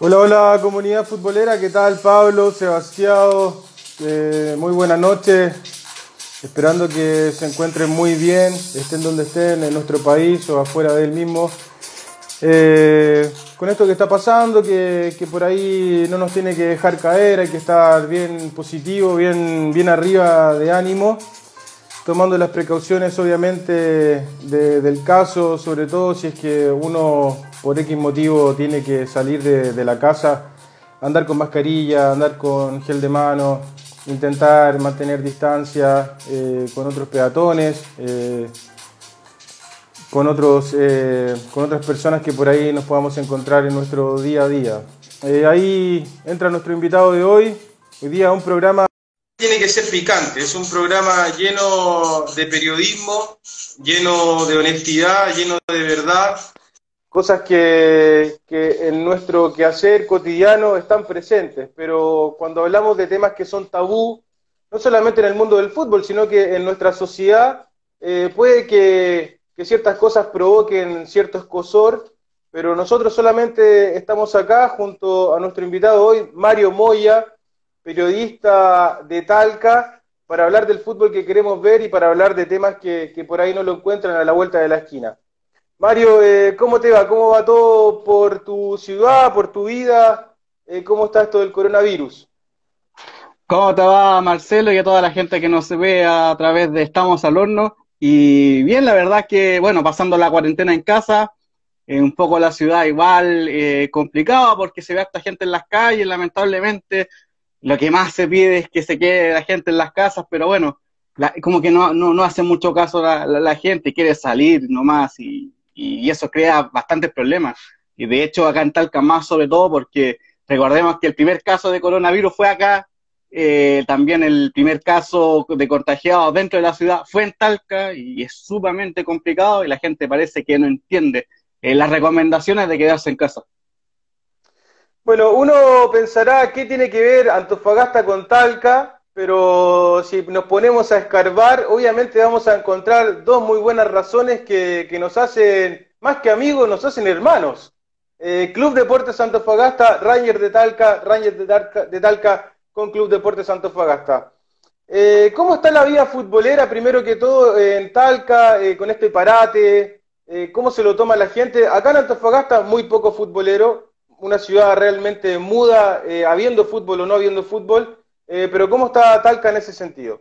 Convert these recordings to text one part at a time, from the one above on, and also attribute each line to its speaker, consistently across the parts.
Speaker 1: Hola, hola comunidad futbolera, ¿qué tal Pablo, Sebastián? Muy buenas noches, esperando que se encuentren muy bien, estén donde estén, en nuestro país o afuera de él mismo. Con esto que está pasando, que por ahí no nos tiene que dejar caer, hay que estar bien positivo, bien arriba de ánimo, tomando las precauciones obviamente del caso, sobre todo si es que uno por X motivo tiene que salir de la casa, andar con mascarilla, andar con gel de mano, intentar mantener distancia con otros peatones, con otras personas que por ahí nos podamos encontrar en nuestro día a día. Ahí entra nuestro invitado de hoy día un programa tiene que ser picante, es un programa lleno de periodismo, lleno de honestidad, lleno de verdad, cosas que en nuestro quehacer cotidiano están presentes, pero cuando hablamos de temas que son tabú, no solamente en el mundo del fútbol, sino que en nuestra sociedad, puede que ciertas cosas provoquen cierto escozor, pero nosotros solamente estamos acá junto a nuestro invitado hoy, Mario Moya, periodista de Talca, para hablar del fútbol que queremos ver y para hablar de temas que por ahí no lo encuentran a la vuelta de la esquina. Mario, ¿cómo te va? ¿Cómo va todo por tu ciudad, por tu vida? ¿Cómo está esto del coronavirus?
Speaker 2: ¿Cómo te va, Marcelo, y a toda la gente que nos ve a través de Estamos al Horno? Y bien, la verdad que, bueno, pasando la cuarentena en casa, un poco la ciudad igual complicada porque se ve a esta gente en las calles, lamentablemente. Lo que más se pide es que se quede la gente en las casas, pero bueno, como que no hace mucho caso la gente, quiere salir nomás y eso crea bastantes problemas. Y de hecho acá en Talca más sobre todo porque recordemos que el primer caso de coronavirus fue acá, también el primer caso de contagiados dentro de la ciudad fue en Talca y es sumamente complicado y la gente parece que no entiende las recomendaciones de quedarse en casa.
Speaker 1: Bueno, uno pensará qué tiene que ver Antofagasta con Talca, pero si nos ponemos a escarbar, obviamente vamos a encontrar dos muy buenas razones que nos hacen, más que amigos, nos hacen hermanos. Club Deportes Antofagasta, Rangers de Talca con Club Deportes Antofagasta. ¿Cómo está la vida futbolera, primero que todo, en Talca, con este parate? ¿Cómo se lo toma la gente? Acá en Antofagasta, muy poco futbolero, una ciudad realmente muda, habiendo fútbol o no habiendo fútbol, pero ¿cómo está Talca en ese sentido?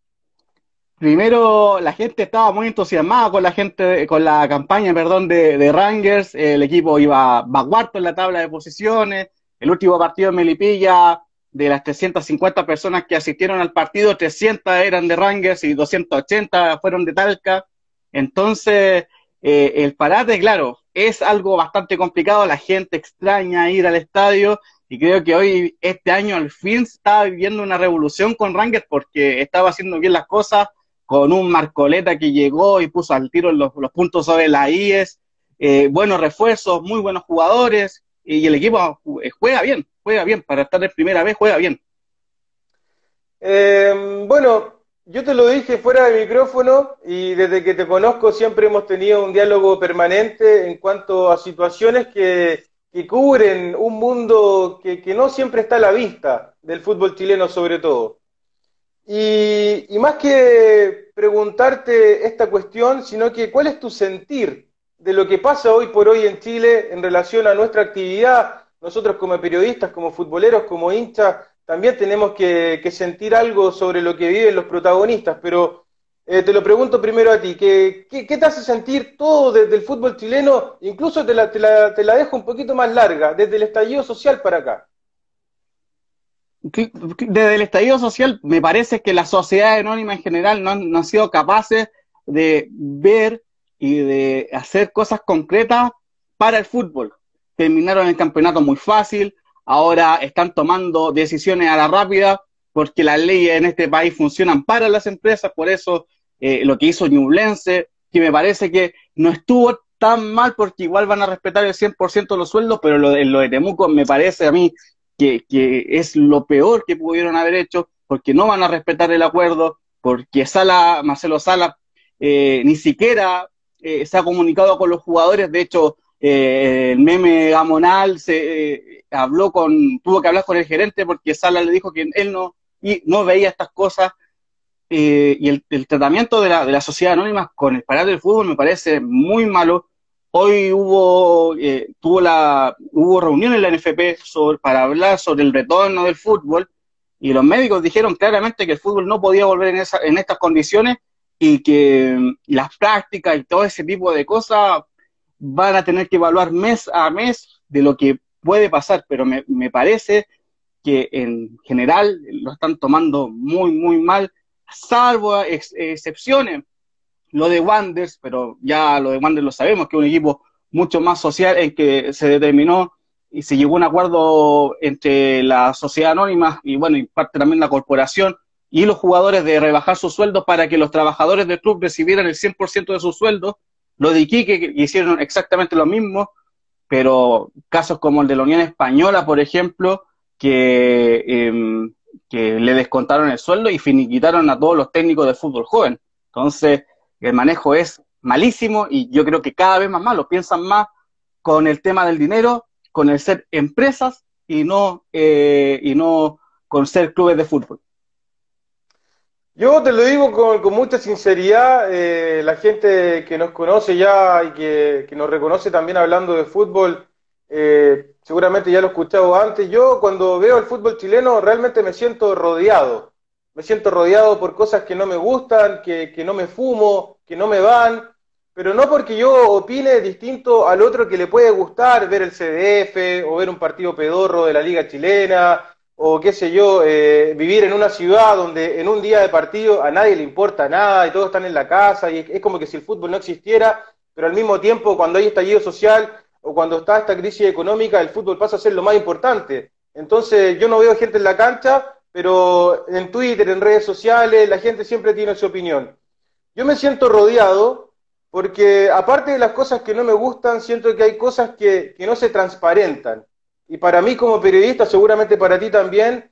Speaker 2: Primero, la gente estaba muy entusiasmada con con la campaña, perdón, de Rangers. El equipo va cuarto en la tabla de posiciones. El último partido en Melipilla, de las 350 personas que asistieron al partido, 300 eran de Rangers y 280 fueron de Talca. Entonces, el parate, claro, es algo bastante complicado. La gente extraña ir al estadio y creo que hoy, este año, al fin se estaba viviendo una revolución con Rangers porque estaba haciendo bien las cosas con un Marcoleta que llegó y puso al tiro los puntos sobre la IES, buenos refuerzos, muy buenos jugadores, y el equipo juega bien, para estar en primera vez juega bien.
Speaker 1: Bueno, yo te lo dije fuera de micrófono y desde que te conozco siempre hemos tenido un diálogo permanente en cuanto a situaciones que cubren un mundo que no siempre está a la vista del fútbol chileno sobre todo. Y más que preguntarte esta cuestión, sino que cuál es tu sentir de lo que pasa hoy por hoy en Chile en relación a nuestra actividad. Nosotros como periodistas, como futboleros, como hinchas, también tenemos que sentir algo sobre lo que viven los protagonistas, pero te lo pregunto primero a ti, ¿qué te hace sentir todo desde el fútbol chileno? Incluso te la dejo un poquito más larga, desde el estallido social para acá.
Speaker 2: Desde el estallido social, me parece que la sociedad anónima en general no han sido capaces de ver y de hacer cosas concretas para el fútbol. Terminaron el campeonato muy fácil, ahora están tomando decisiones a la rápida, porque las leyes en este país funcionan para las empresas, por eso lo que hizo Ñublense, que me parece que no estuvo tan mal, porque igual van a respetar el 100% de los sueldos, pero lo de Temuco me parece a mí que es lo peor que pudieron haber hecho, porque no van a respetar el acuerdo, porque Marcelo Sala, ni siquiera se ha comunicado con los jugadores. De hecho, el meme Gamonal tuvo que hablar con el gerente porque Sala le dijo que él no veía estas cosas. Y el tratamiento de la sociedad anónima con el parate del fútbol me parece muy malo. Hoy hubo reunión en la NFP para hablar sobre el retorno del fútbol, y los médicos dijeron claramente que el fútbol no podía volver en estas condiciones, y que las prácticas y todo ese tipo de cosas van a tener que evaluar mes a mes de lo que puede pasar, pero me parece que en general lo están tomando muy, muy mal, salvo excepciones. Lo de Wanderers, pero ya lo de Wanderers lo sabemos, que es un equipo mucho más social, en que se determinó y se llegó a un acuerdo entre la sociedad anónima y, bueno, y parte también la corporación y los jugadores, de rebajar sus sueldos para que los trabajadores del club recibieran el 100% de sus sueldos. Lo de Iquique, que hicieron exactamente lo mismo, pero casos como el de la Unión Española, por ejemplo, que le descontaron el sueldo y finiquitaron a todos los técnicos de fútbol joven. Entonces, el manejo es malísimo, y yo creo que cada vez más malo. Piensan más con el tema del dinero, con el ser empresas, y no con ser clubes de fútbol.
Speaker 1: Yo te lo digo con mucha sinceridad, la gente que nos conoce ya y que nos reconoce también hablando de fútbol, seguramente ya lo he escuchado antes. Yo cuando veo el fútbol chileno realmente me siento rodeado por cosas que no me gustan, que no me fumo, que no me van, pero no porque yo opine distinto al otro que le puede gustar ver el CDF o ver un partido pedorro de la Liga Chilena, o qué sé yo, vivir en una ciudad donde en un día de partido a nadie le importa nada y todos están en la casa, y es como que si el fútbol no existiera, pero al mismo tiempo cuando hay estallido social o cuando está esta crisis económica, el fútbol pasa a ser lo más importante. Entonces yo no veo gente en la cancha, pero en Twitter, en redes sociales, la gente siempre tiene su opinión. Yo me siento rodeado porque, aparte de las cosas que no me gustan, siento que hay cosas que no se transparentan. Y para mí como periodista, seguramente para ti también,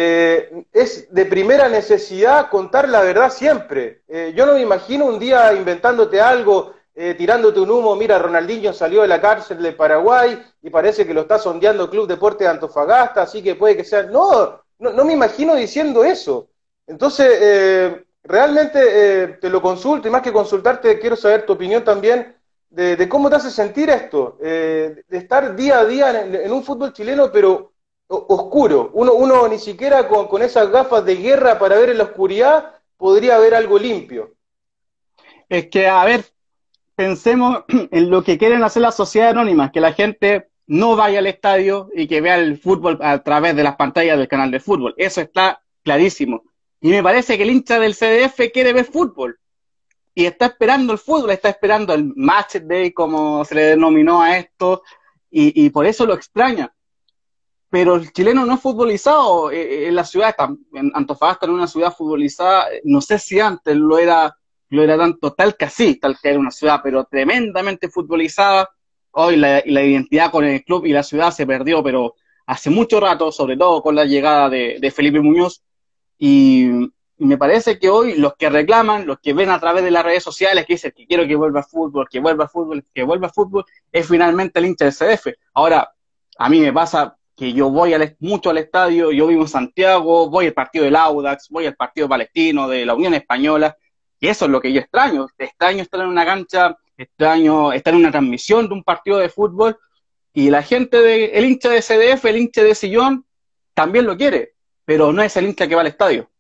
Speaker 1: es de primera necesidad contar la verdad siempre. Yo no me imagino un día inventándote algo, tirándote un humo. Mira, Ronaldinho salió de la cárcel de Paraguay y parece que lo está sondeando Club Deporte de Antofagasta, así que puede que sea... No me imagino diciendo eso. Entonces, realmente te lo consulto, y más que consultarte, quiero saber tu opinión también de cómo te hace sentir esto, de estar día a día en un fútbol chileno, pero oscuro. Uno ni siquiera con esas gafas de guerra para ver en la oscuridad podría ver algo limpio.
Speaker 2: Es que, a ver, pensemos en lo que quieren hacer las sociedades anónimas, que la gente no vaya al estadio y que vea el fútbol a través de las pantallas del canal de fútbol. Eso está clarísimo. Y me parece que el hincha del CDF quiere ver fútbol y está esperando el fútbol, está esperando el match day, como se le denominó a esto, y por eso lo extraña. Pero el chileno no es futbolizado. En la ciudad, en Antofagasta, en una ciudad futbolizada, no sé si antes lo era tanto, tal que era una ciudad, pero tremendamente futbolizada. Hoy la identidad con el club y la ciudad se perdió, pero hace mucho rato, sobre todo con la llegada de Felipe Muñoz, y me parece que hoy los que reclaman, los que ven a través de las redes sociales, que dicen que quiero que vuelva fútbol, que vuelva fútbol, que vuelva fútbol, es finalmente el hincha del CDF. Ahora, a mí me pasa que yo voy mucho al estadio, yo vivo en Santiago, voy al partido del Audax, voy al partido palestino, de la Unión Española, y eso es lo que yo extraño. Extraño estar en una cancha, extraño estar en una transmisión de un partido de fútbol, y la gente, el hincha de CDF, el hincha de sillón, también lo quiere, pero no es el hincha que va al estadio.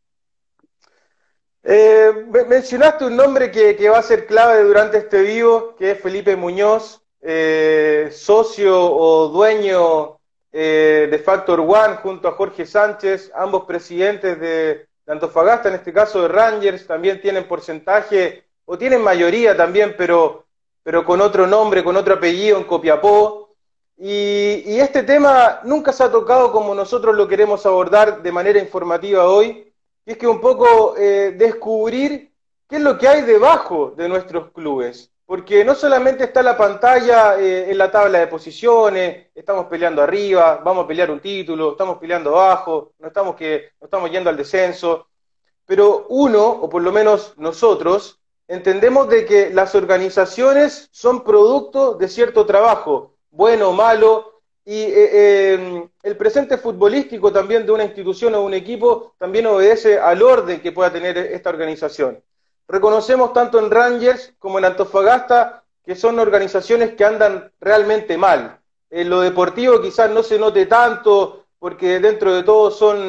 Speaker 1: Mencionaste un nombre que va a ser clave durante este vivo, que es Felipe Muñoz, socio o dueño de Factor One junto a Jorge Sánchez, ambos presidentes de Antofagasta, en este caso de Rangers. También tienen porcentaje, o tienen mayoría también, pero con otro nombre, con otro apellido en Copiapó. Y este tema nunca se ha tocado como nosotros lo queremos abordar de manera informativa hoy, y es que un poco descubrir qué es lo que hay debajo de nuestros clubes. Porque no solamente está la pantalla en la tabla de posiciones, estamos peleando arriba, vamos a pelear un título, estamos peleando abajo, no estamos yendo al descenso, pero uno, o por lo menos nosotros, entendemos de que las organizaciones son producto de cierto trabajo, bueno o malo, y el presente futbolístico también de una institución o un equipo también obedece al orden que pueda tener esta organización. Reconocemos tanto en Rangers como en Antofagasta que son organizaciones que andan realmente mal. En lo deportivo quizás no se note tanto, porque dentro de todo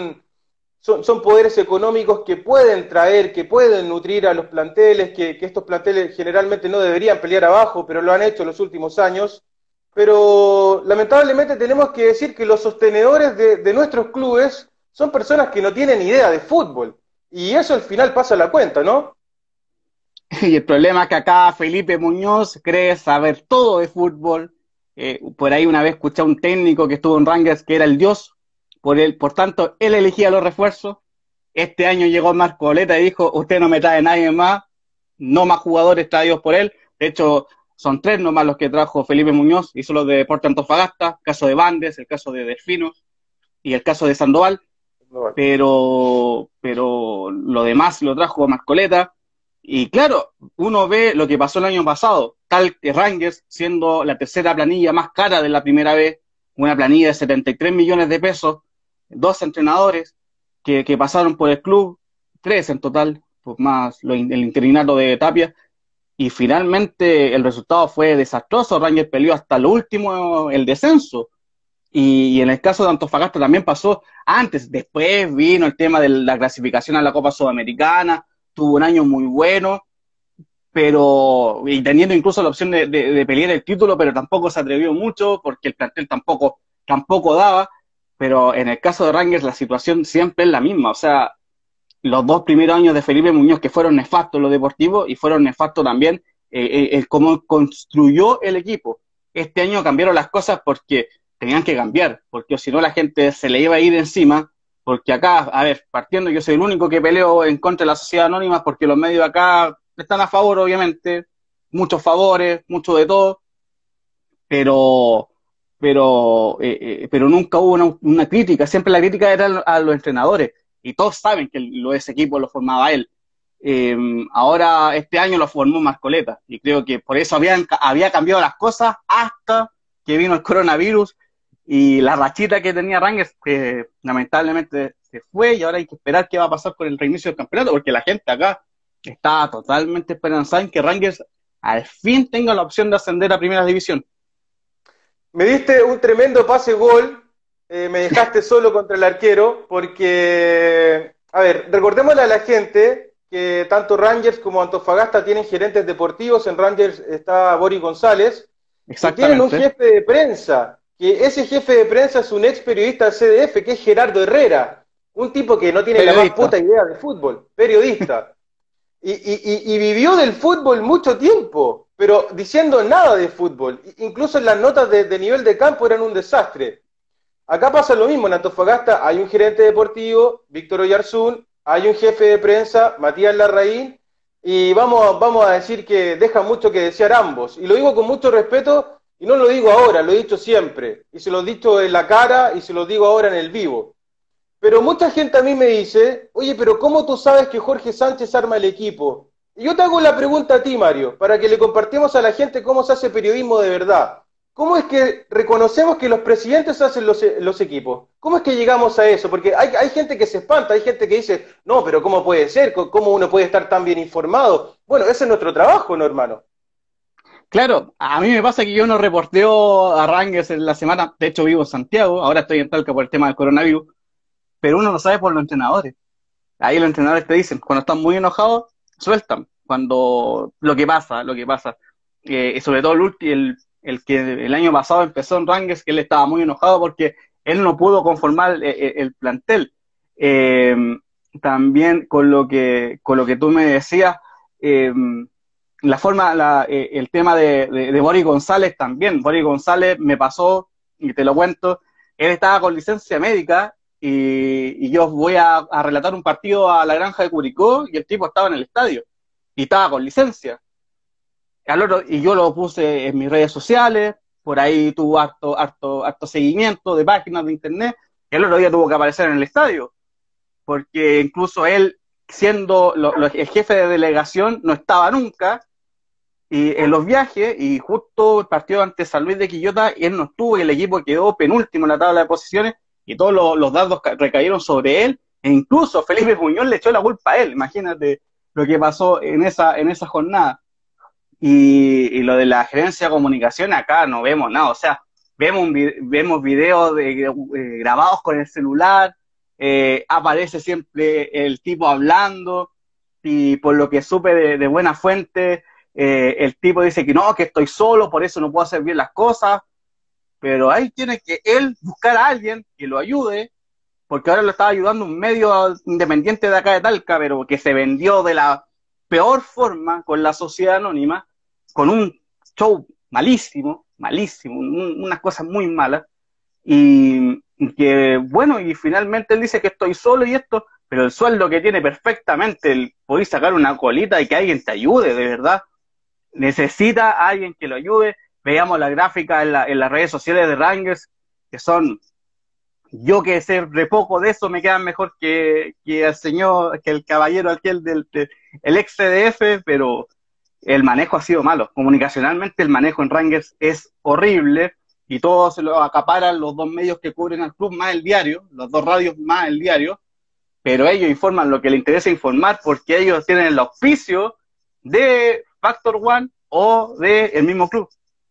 Speaker 1: son poderes económicos que pueden traer, que pueden nutrir a los planteles, que estos planteles generalmente no deberían pelear abajo, pero lo han hecho en los últimos años. Pero lamentablemente tenemos que decir que los sostenedores de nuestros clubes son personas que no tienen idea de fútbol. Y eso al final pasa la cuenta, ¿no?
Speaker 2: Y el problema es que acá Felipe Muñoz cree saber todo de fútbol. Por ahí una vez escuché a un técnico que estuvo en Rangers que era el dios, por tanto, él elegía los refuerzos. Este año llegó Marco Oleta y dijo, usted no me trae nadie más, no más jugadores traídos por él. De hecho, son 3 nomás los que trajo Felipe Muñoz, hizo los de Deportes Antofagasta, el caso de Bandes, el caso de Delfino y el caso de Sandoval,
Speaker 1: No,
Speaker 2: pero lo demás lo trajo Marcoleta. Y claro, uno ve lo que pasó el año pasado, tal que Rangers, siendo la tercera planilla más cara de la primera vez, una planilla de 73 millones de pesos, 2 entrenadores que pasaron por el club, 3 en total, pues más el interinato de Tapia, y finalmente el resultado fue desastroso. Rangers peleó hasta lo último el descenso. Y en el caso de Antofagasta también pasó antes, después vino el tema de la clasificación a la Copa Sudamericana, tuvo un año muy bueno, pero y teniendo incluso la opción de pelear el título, pero tampoco se atrevió mucho porque el plantel tampoco daba. Pero en el caso de Rangers la situación siempre es la misma, o sea, los 2 primeros años de Felipe Muñoz que fueron nefastos en lo deportivo y fueron nefastos también cómo construyó el equipo. Este año cambiaron las cosas porque tenían que cambiar, porque si no la gente se le iba a ir encima, porque acá, a ver, partiendo, yo soy el único que peleo en contra de la sociedad anónima porque los medios acá están a favor, obviamente, muchos favores, mucho de todo, pero pero nunca hubo una crítica, siempre la crítica era a los entrenadores, y todos saben que ese equipo lo formaba él. Ahora este año lo formó Marcoleta, y creo que por eso había cambiado las cosas hasta que vino el coronavirus y la rachita que tenía Rangers, que lamentablemente se fue, y ahora hay que esperar qué va a pasar con el reinicio del campeonato, porque la gente acá está totalmente esperanzada en que Rangers al fin tenga la opción de ascender a Primera División.
Speaker 1: me diste un tremendo pase gol, me dejaste solo contra el arquero, porque, a ver, recordémosle a la gente que tanto Rangers como Antofagasta tienen gerentes deportivos. En Rangers está Boris González, y tienen un jefe de prensa, que ese jefe de prensa es un ex periodista del CDF, que es Gerardo Herrera, un tipo que no tiene la más puta idea de fútbol, periodista. Y vivió del fútbol mucho tiempo, pero diciendo nada de fútbol. Incluso las notas de nivel de campo eran un desastre. Acá pasa lo mismo, en Antofagasta hay un gerente deportivo, Víctor Oyarzún, hay un jefe de prensa, Matías Larraín, y vamos a decir que deja mucho que desear ambos. Y lo digo con mucho respeto, y no lo digo ahora, lo he dicho siempre. Y se lo he dicho en la cara, y se lo digo ahora en el vivo. Pero mucha gente a mí me dice, oye, pero ¿cómo tú sabes que Jorge Sánchez arma el equipo? Y yo te hago la pregunta a ti, Mario, para que le compartamos a la gente cómo se hace periodismo de verdad. ¿Cómo es que reconocemos que los presidentes hacen los equipos? ¿Cómo es que llegamos a eso? Porque hay gente que se espanta, hay gente que dice, no, pero ¿cómo puede ser? ¿Cómo uno puede estar tan bien informado? Bueno, ese es nuestro trabajo, ¿no, hermano?
Speaker 2: Claro, a mí me pasa que yo no reporteo a Rangers en la semana, de hecho vivo en Santiago, ahora estoy en Talca por el tema del coronavirus, pero uno lo sabe por los entrenadores. Ahí los entrenadores te dicen, cuando están muy enojados, sueltan. Cuando lo que pasa. Sobre todo el que el año pasado empezó en Rangers, que él estaba muy enojado porque él no pudo conformar el plantel. Eh, También con lo que tú me decías, el tema de Boris González también. Boris González me pasó, y te lo cuento, él estaba con licencia médica y yo voy a relatar un partido a la granja de Curicó y el tipo estaba en el estadio y estaba con licencia. Y yo lo puse en mis redes sociales, por ahí tuvo harto seguimiento de páginas de internet, y el otro día tuvo que aparecer en el estadio, porque incluso él siendo el jefe de delegación, no estaba nunca, y en los viajes, y justo el partido ante San Luis de Quillota, él no estuvo y el equipo quedó penúltimo en la tabla de posiciones, y todos los dardos recayeron sobre él, e incluso Felipe Muñoz le echó la culpa a él. Imagínate lo que pasó en esa jornada. Y lo de la gerencia de comunicación, acá no vemos nada, o sea, vemos videos grabados con el celular, aparece siempre el tipo hablando, y por lo que supe de buena fuente, el tipo dice que no, que estoy solo, por eso no puedo hacer bien las cosas, pero ahí tiene que él buscar a alguien que lo ayude, porque ahora lo estaba ayudando un medio independiente de acá de Talca, pero que se vendió de la peor forma con la sociedad anónima, con un show malísimo, unas cosas muy malas, y que bueno, y finalmente él dice que estoy solo y esto, pero el sueldo que tiene perfectamente, podéis sacar una colita y que alguien te ayude, de verdad. Necesita a alguien que lo ayude. Veamos la gráfica en las redes sociales de Rangers, que son, yo que sé re poco de eso, me quedan mejor que el señor, que el caballero aquel el ex CDF, pero el manejo ha sido malo. Comunicacionalmente el manejo en Rangers es horrible, y todos se lo acaparan los dos medios que cubren al club más el diario, los dos radios más el diario, pero ellos informan lo que les interesa informar, porque ellos tienen el auspicio de Factor One o de el mismo club.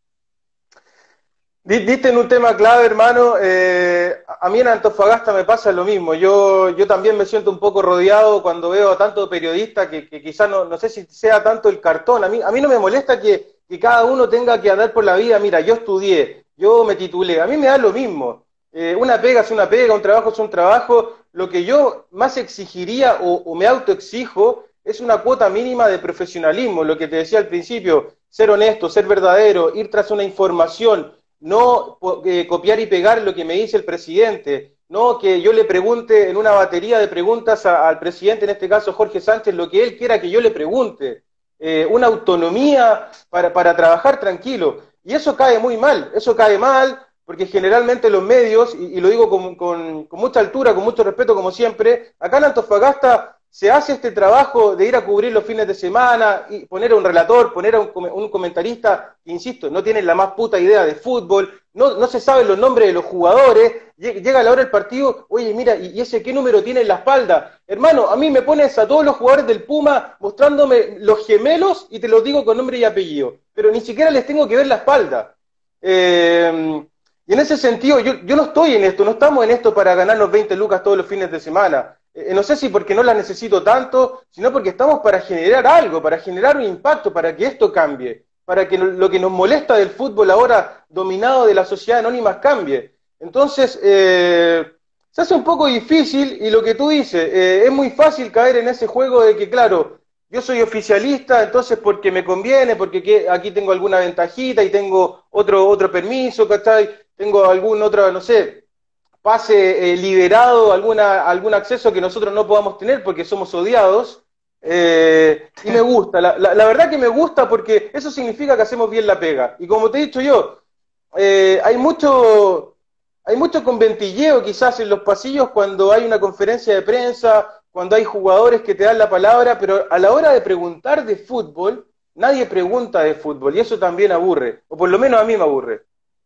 Speaker 1: Diste en un tema clave, hermano. A mí en Antofagasta me pasa lo mismo. Yo también me siento un poco rodeado cuando veo a tantos periodistas que quizás no sé si sea tanto el cartón. A mí no me molesta que cada uno tenga que andar por la vida. Mira, yo estudié, yo me titulé. A mí me da lo mismo. Una pega es una pega, un trabajo es un trabajo. Lo que yo más exigiría o me autoexijo es una cuota mínima de profesionalismo. Lo que te decía al principio, ser honesto, ser verdadero, ir tras una información, no copiar y pegar lo que me dice el presidente, no que yo le pregunte en una batería de preguntas al presidente, en este caso Jorge Sánchez, lo que él quiera que yo le pregunte, una autonomía para trabajar tranquilo, y eso cae muy mal, eso cae mal, porque generalmente los medios, y lo digo con mucha altura, con mucho respeto como siempre, acá en Antofagasta se hace este trabajo de ir a cubrir los fines de semana, y poner a un relator, poner a un comentarista, que, insisto, no tienen la más puta idea de fútbol, no se saben los nombres de los jugadores, llega la hora del partido, oye, mira, ¿y ese qué número tiene en la espalda? Hermano, a mí me pones a todos los jugadores del Puma mostrándome los gemelos y te los digo con nombre y apellido, pero ni siquiera les tengo que ver la espalda. Y en ese sentido, yo no estoy en esto, no estamos en esto para ganarnos 20 lucas todos los fines de semana. No sé si porque no las necesito tanto, sino porque estamos para generar algo, para generar un impacto, para que esto cambie, para que lo que nos molesta del fútbol ahora dominado de la sociedad anónima cambie. Entonces, se hace un poco difícil, y lo que tú dices, es muy fácil caer en ese juego de que, claro, yo soy oficialista, entonces porque me conviene, porque aquí tengo alguna ventajita y tengo otro permiso, ¿cachai? Tengo algún otro, no sé, pase liberado, algún acceso que nosotros no podamos tener porque somos odiados, y me gusta, la verdad que me gusta, porque eso significa que hacemos bien la pega, y como te he dicho yo, hay mucho conventilleo quizás en los pasillos cuando hay una conferencia de prensa, cuando hay jugadores que te dan la palabra, pero a la hora de preguntar de fútbol, nadie pregunta de fútbol, y eso también aburre, o por lo menos a mí me aburre.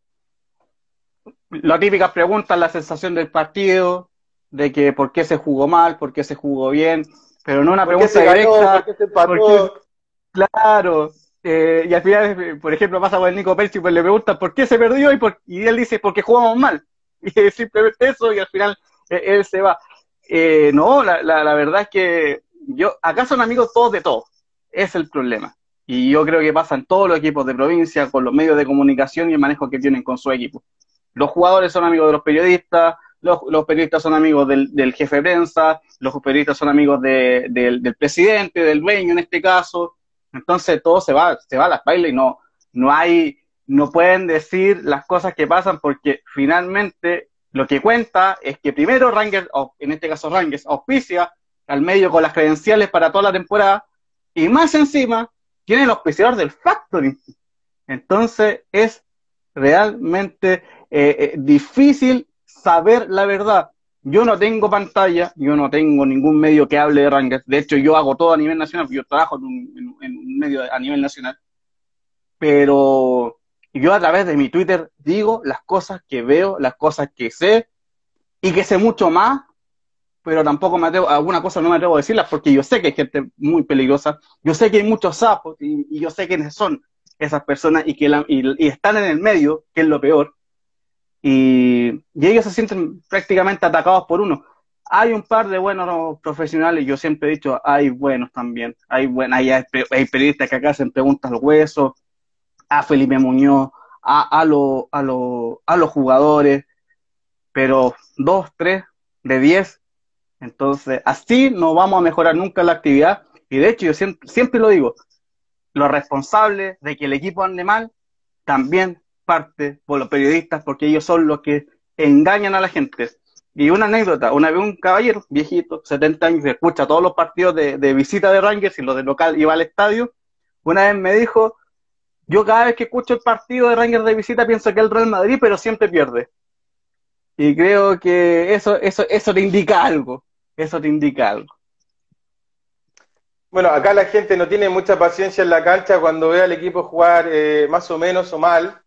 Speaker 2: Las típicas preguntas, la sensación del partido, de que por qué se jugó mal, por qué se jugó bien, pero no una pregunta directa.
Speaker 1: ¿Por qué se empató?
Speaker 2: Claro, y al final, por ejemplo, pasa con el Nico Pelsi, pues le preguntan por qué se perdió, y él dice porque jugamos mal, y es simplemente eso, y al final él se va. No, la verdad es que acá son amigos todos de todos, es el problema. Y yo creo que pasa en todos los equipos de provincia, con los medios de comunicación y el manejo que tienen con su equipo. Los jugadores son amigos de los periodistas, los periodistas son amigos del jefe de prensa, los periodistas son amigos del presidente, del dueño en este caso. Entonces todo se va a las bailas, y no pueden decir las cosas que pasan, porque finalmente lo que cuenta es que primero Rangers, en este caso Rangers, auspicia al medio con las credenciales para toda la temporada, y más encima tiene el auspiciador del Factoring. Entonces es realmente difícil saber la verdad. Yo no tengo pantalla, yo no tengo ningún medio que hable de Rangers. De hecho, yo hago todo a nivel nacional, yo trabajo en un medio a nivel nacional. Pero yo a través de mi Twitter digo las cosas que veo, las cosas que sé y que sé mucho más, pero tampoco me atrevo, alguna cosa no me atrevo a decirlas porque yo sé que hay gente muy peligrosa, yo sé que hay muchos sapos y yo sé quiénes son esas personas y están en el medio, que es lo peor, y ellos se sienten prácticamente atacados por uno. Hay un par de buenos profesionales, yo siempre he dicho, hay buenos también, hay periodistas que acá hacen preguntas al hueso, a Felipe Muñoz, a los jugadores, pero 2, 3 de 10. Entonces, así no vamos a mejorar nunca la actividad. Y de hecho, yo siempre lo digo, los responsables de que el equipo ande mal también parte por los periodistas, porque ellos son los que engañan a la gente. Y una anécdota, una vez un caballero viejito, 70 años, que escucha todos los partidos de visita de Rangers y los de local iba al estadio, una vez me dijo, yo cada vez que escucho el partido de Rangers de visita pienso que es el Real Madrid, pero siempre pierde. Y creo que eso te indica algo. Eso te indica algo.
Speaker 1: Bueno, acá la gente no tiene mucha paciencia en la cancha cuando ve al equipo jugar más o menos o mal.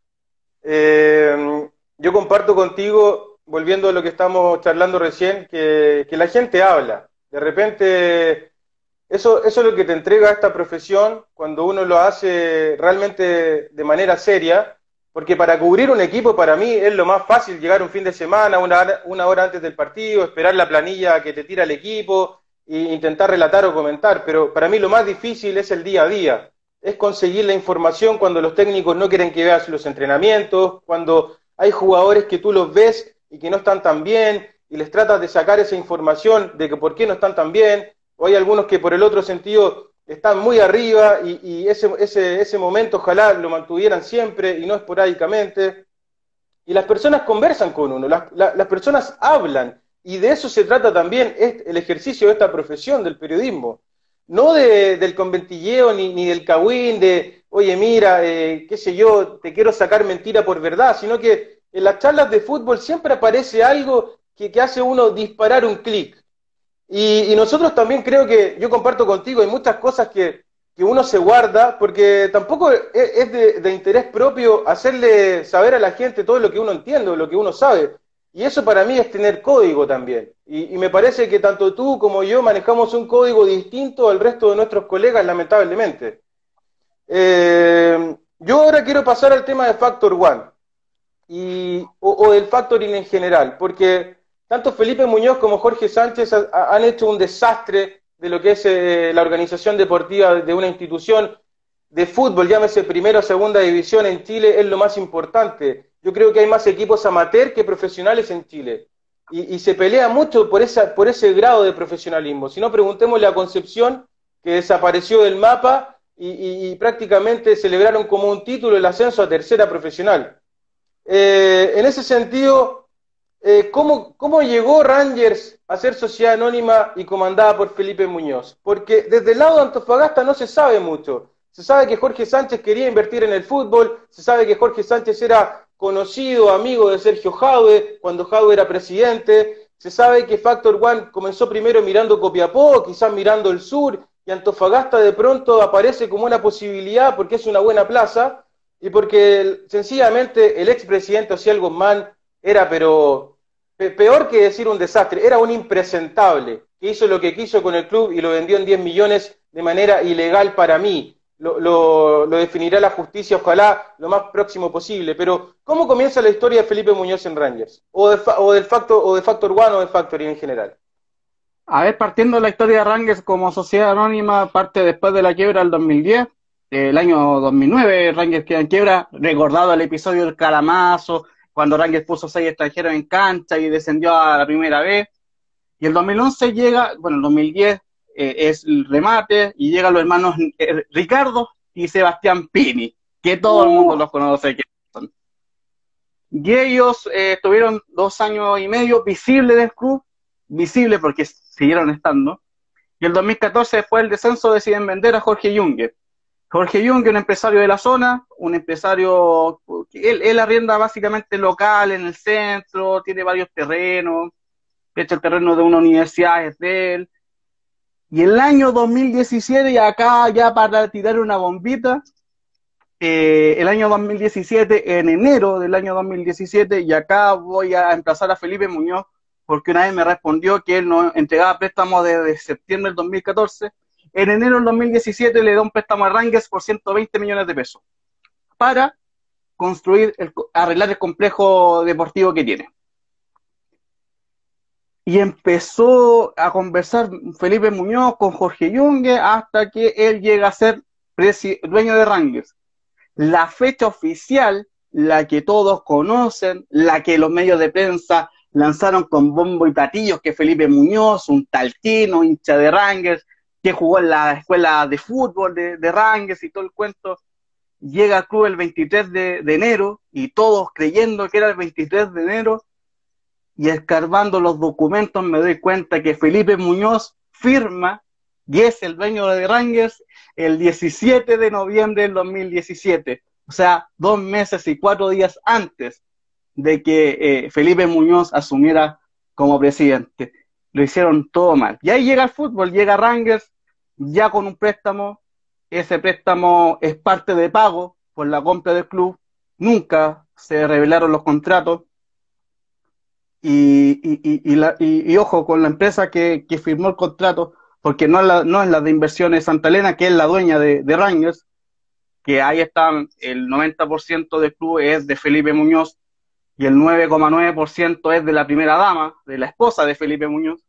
Speaker 1: Yo comparto contigo, volviendo a lo que estamos charlando recién, que la gente habla. De repente, eso es lo que te entrega esta profesión cuando uno lo hace realmente de manera seria, porque para cubrir un equipo para mí es lo más fácil llegar un fin de semana, una hora antes del partido, esperar la planilla que te tira el equipo e intentar relatar o comentar, pero para mí lo más difícil es el día a día, es conseguir la información cuando los técnicos no quieren que veas los entrenamientos, cuando hay jugadores que tú los ves y que no están tan bien y les tratas de sacar esa información de que por qué no están tan bien, o hay algunos que por el otro sentido están muy arriba y ese momento ojalá lo mantuvieran siempre y no esporádicamente. Y las personas conversan con uno, las personas hablan, y de eso se trata también el ejercicio de esta profesión del periodismo. No del conventilleo ni del cagüín, de, oye, mira, qué sé yo, te quiero sacar mentira por verdad, sino que en las charlas de fútbol siempre aparece algo que hace uno disparar un clic. Y nosotros también creo que, yo comparto contigo, hay muchas cosas que uno se guarda, porque tampoco es de interés propio hacerle saber a la gente todo lo que uno entiende, lo que uno sabe. Y eso para mí es tener código también. Y me parece que tanto tú como yo manejamos un código distinto al resto de nuestros colegas, lamentablemente. Yo ahora quiero pasar al tema de Factor One o del factoring en general, porque tanto Felipe Muñoz como Jorge Sánchez han hecho un desastre de lo que es la organización deportiva de una institución de fútbol, llámese primera o segunda división en Chile, es lo más importante. Yo creo que hay más equipos amateur que profesionales en Chile. Y se pelea mucho por ese grado de profesionalismo. Si no, preguntémosle a Concepción, que desapareció del mapa y prácticamente celebraron como un título el ascenso a tercera profesional. En ese sentido, ¿cómo llegó Rangers a ser sociedad anónima y comandada por Felipe Muñoz? Porque desde el lado de Antofagasta no se sabe mucho. Se sabe que Jorge Sánchez quería invertir en el fútbol, se sabe que Jorge Sánchez era conocido, amigo de Sergio Jadue, cuando Jadue era presidente, se sabe que Factor One comenzó primero mirando Copiapó, quizás mirando el sur, y Antofagasta de pronto aparece como una posibilidad porque es una buena plaza, y porque sencillamente el expresidente Ociel Guzmán era, pero peor que decir un desastre, era un impresentable, que hizo lo que quiso con el club y lo vendió en 10 millones de manera ilegal para mí. Lo definirá la justicia, ojalá, lo más próximo posible. Pero, ¿cómo comienza la historia de Felipe Muñoz en Rangers? O de Factor One o de Factory en general.
Speaker 2: A ver, partiendo de la historia de Rangers como sociedad anónima, parte después de la quiebra del 2010, el año 2009 Rangers queda en quiebra, recordado el episodio del Calamazo, cuando Rangers puso 6 extranjeros en cancha y descendió a la primera vez. Y el 2011 llega, bueno, el 2010 es el remate y llegan los hermanos Ricardo y Sebastián Pini, que todo el mundo los conoce. Y ellos tuvieron 2 años y medio visibles del club, visible porque siguieron estando. Y el 2014, después del descenso, deciden vender a Jorge Yungue. Jorge Yungue, un empresario de la zona, un empresario, él arrienda básicamente local en el centro, tiene varios terrenos, De hecho, el terreno de una universidad es de él. Y el año 2017, y acá ya para tirar una bombita, el año 2017, en enero del año 2017, y acá voy a emplazar a Felipe Muñoz, porque una vez me respondió que él no entregaba préstamos desde septiembre del 2014. En enero del 2017 le da un préstamo a Rangers por 120 millones de pesos para construir, arreglar el complejo deportivo que tiene. Y empezó a conversar Felipe Muñoz con Jorge Yungue hasta que él llega a ser dueño de Rangers. La fecha oficial, la que todos conocen, la que los medios de prensa lanzaron con bombo y platillos, que Felipe Muñoz, un talquino, hincha de Rangers, que jugó en la escuela de fútbol de Rangers y todo el cuento, llega al club el 23 de enero, y todos creyendo que era el 23 de enero, y escarbando los documentos me doy cuenta que Felipe Muñoz firma y es el dueño de Rangers el 17 de noviembre del 2017. O sea, 2 meses y 4 días antes de que Felipe Muñoz asumiera como presidente. Lo hicieron todo mal. Y ahí llega el fútbol, llega Rangers ya con un préstamo. Ese préstamo es parte de pago por la compra del club. Nunca se revelaron los contratos. Y ojo con la empresa que firmó el contrato, porque no es la de Inversiones Santa Elena, que es la dueña de Rangers, que ahí están, el 90% del club es de Felipe Muñoz y el 9,9% es de la primera dama, de la esposa de Felipe Muñoz.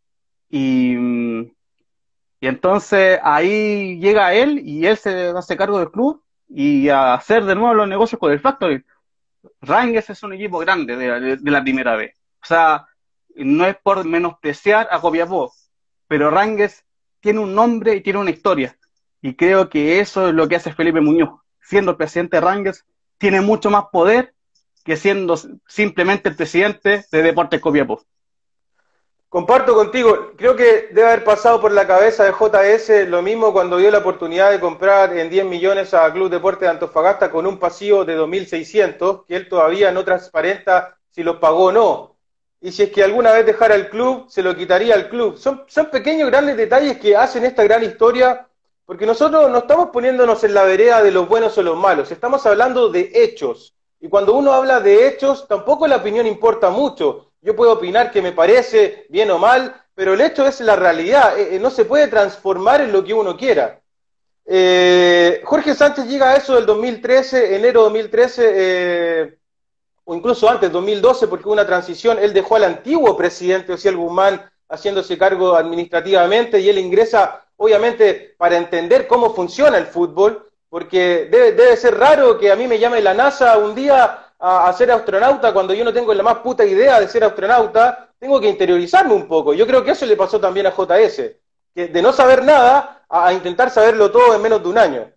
Speaker 2: Y entonces ahí llega él y él se hace cargo del club y a hacer de nuevo los negocios con el Factory. Rangers es un equipo grande de la primera vez. O sea, no es por menospreciar a Copiapó, pero Rangers tiene un nombre y tiene una historia. Y creo que eso es lo que hace Felipe Muñoz. Siendo el presidente de Rangers, tiene mucho más poder que siendo simplemente el presidente de Deportes Copiapó.
Speaker 1: Comparto contigo, creo que debe haber pasado por la cabeza de JS lo mismo cuando dio la oportunidad de comprar en 10 millones a Club Deportes de Antofagasta con un pasivo de 2.600, que él todavía no transparenta si los pagó o no. Y si es que alguna vez dejara el club, se lo quitaría al club. Son pequeños, grandes detalles que hacen esta gran historia, porque nosotros no estamos poniéndonos en la vereda de los buenos o los malos, estamos hablando de hechos. Y cuando uno habla de hechos, tampoco la opinión importa mucho. Yo puedo opinar que me parece bien o mal, pero el hecho es la realidad. No se puede transformar en lo que uno quiera. Jorge Sánchez llega a eso del 2013, enero 2013, o incluso antes, 2012, porque hubo una transición. Él dejó al antiguo presidente, Osiel Guzmán, haciéndose cargo administrativamente, y él ingresa, obviamente, para entender cómo funciona el fútbol, porque debe ser raro que a mí me llame la NASA un día a ser astronauta cuando yo no tengo la más puta idea de ser astronauta. Tengo que interiorizarme un poco. Yo creo que eso le pasó también a JS, que de no saber nada a intentar saberlo todo en menos de un año.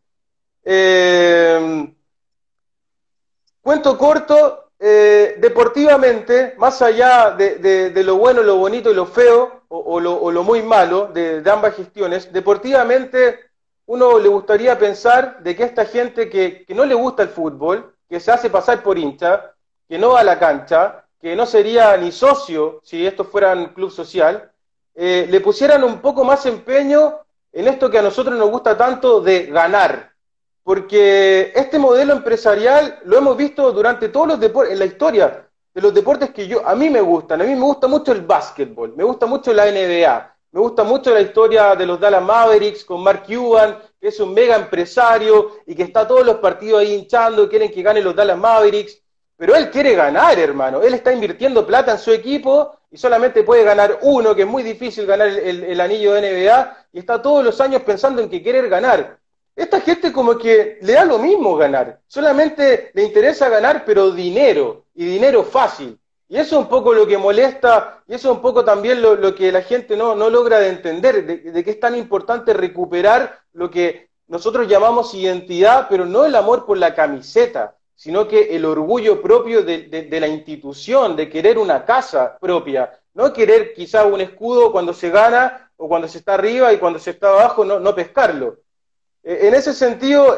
Speaker 1: Cuento corto, deportivamente, más allá de lo bueno, lo bonito y lo feo, o lo muy malo de ambas gestiones, deportivamente uno le gustaría pensar de que esta gente que no le gusta el fútbol, que se hace pasar por hincha, que no va a la cancha, que no sería ni socio si esto fuera un club social, le pusieran un poco más empeño en esto que a nosotros nos gusta tanto de ganar. Porque este modelo empresarial lo hemos visto durante todos los deportes, en la historia de los deportes que a mí me gustan. A mí me gusta mucho el básquetbol, me gusta mucho la NBA, me gusta mucho la historia de los Dallas Mavericks con Mark Cuban, que es un mega empresario y que está todos los partidos ahí hinchando, quieren que gane los Dallas Mavericks, pero él quiere ganar, hermano. Él está invirtiendo plata en su equipo y solamente puede ganar uno, que es muy difícil ganar el anillo de NBA, y está todos los años pensando en que quiere ganar. Esta gente como que le da lo mismo ganar, solamente le interesa ganar, pero dinero, y dinero fácil. Y eso es un poco lo que molesta, y eso es un poco también lo que la gente no logra de entender, de que es tan importante recuperar lo que nosotros llamamos identidad, pero no el amor por la camiseta, sino que el orgullo propio de la institución, de querer una casa propia, no querer quizá un escudo cuando se gana, o cuando se está arriba, y cuando se está abajo no pescarlo. En ese sentido,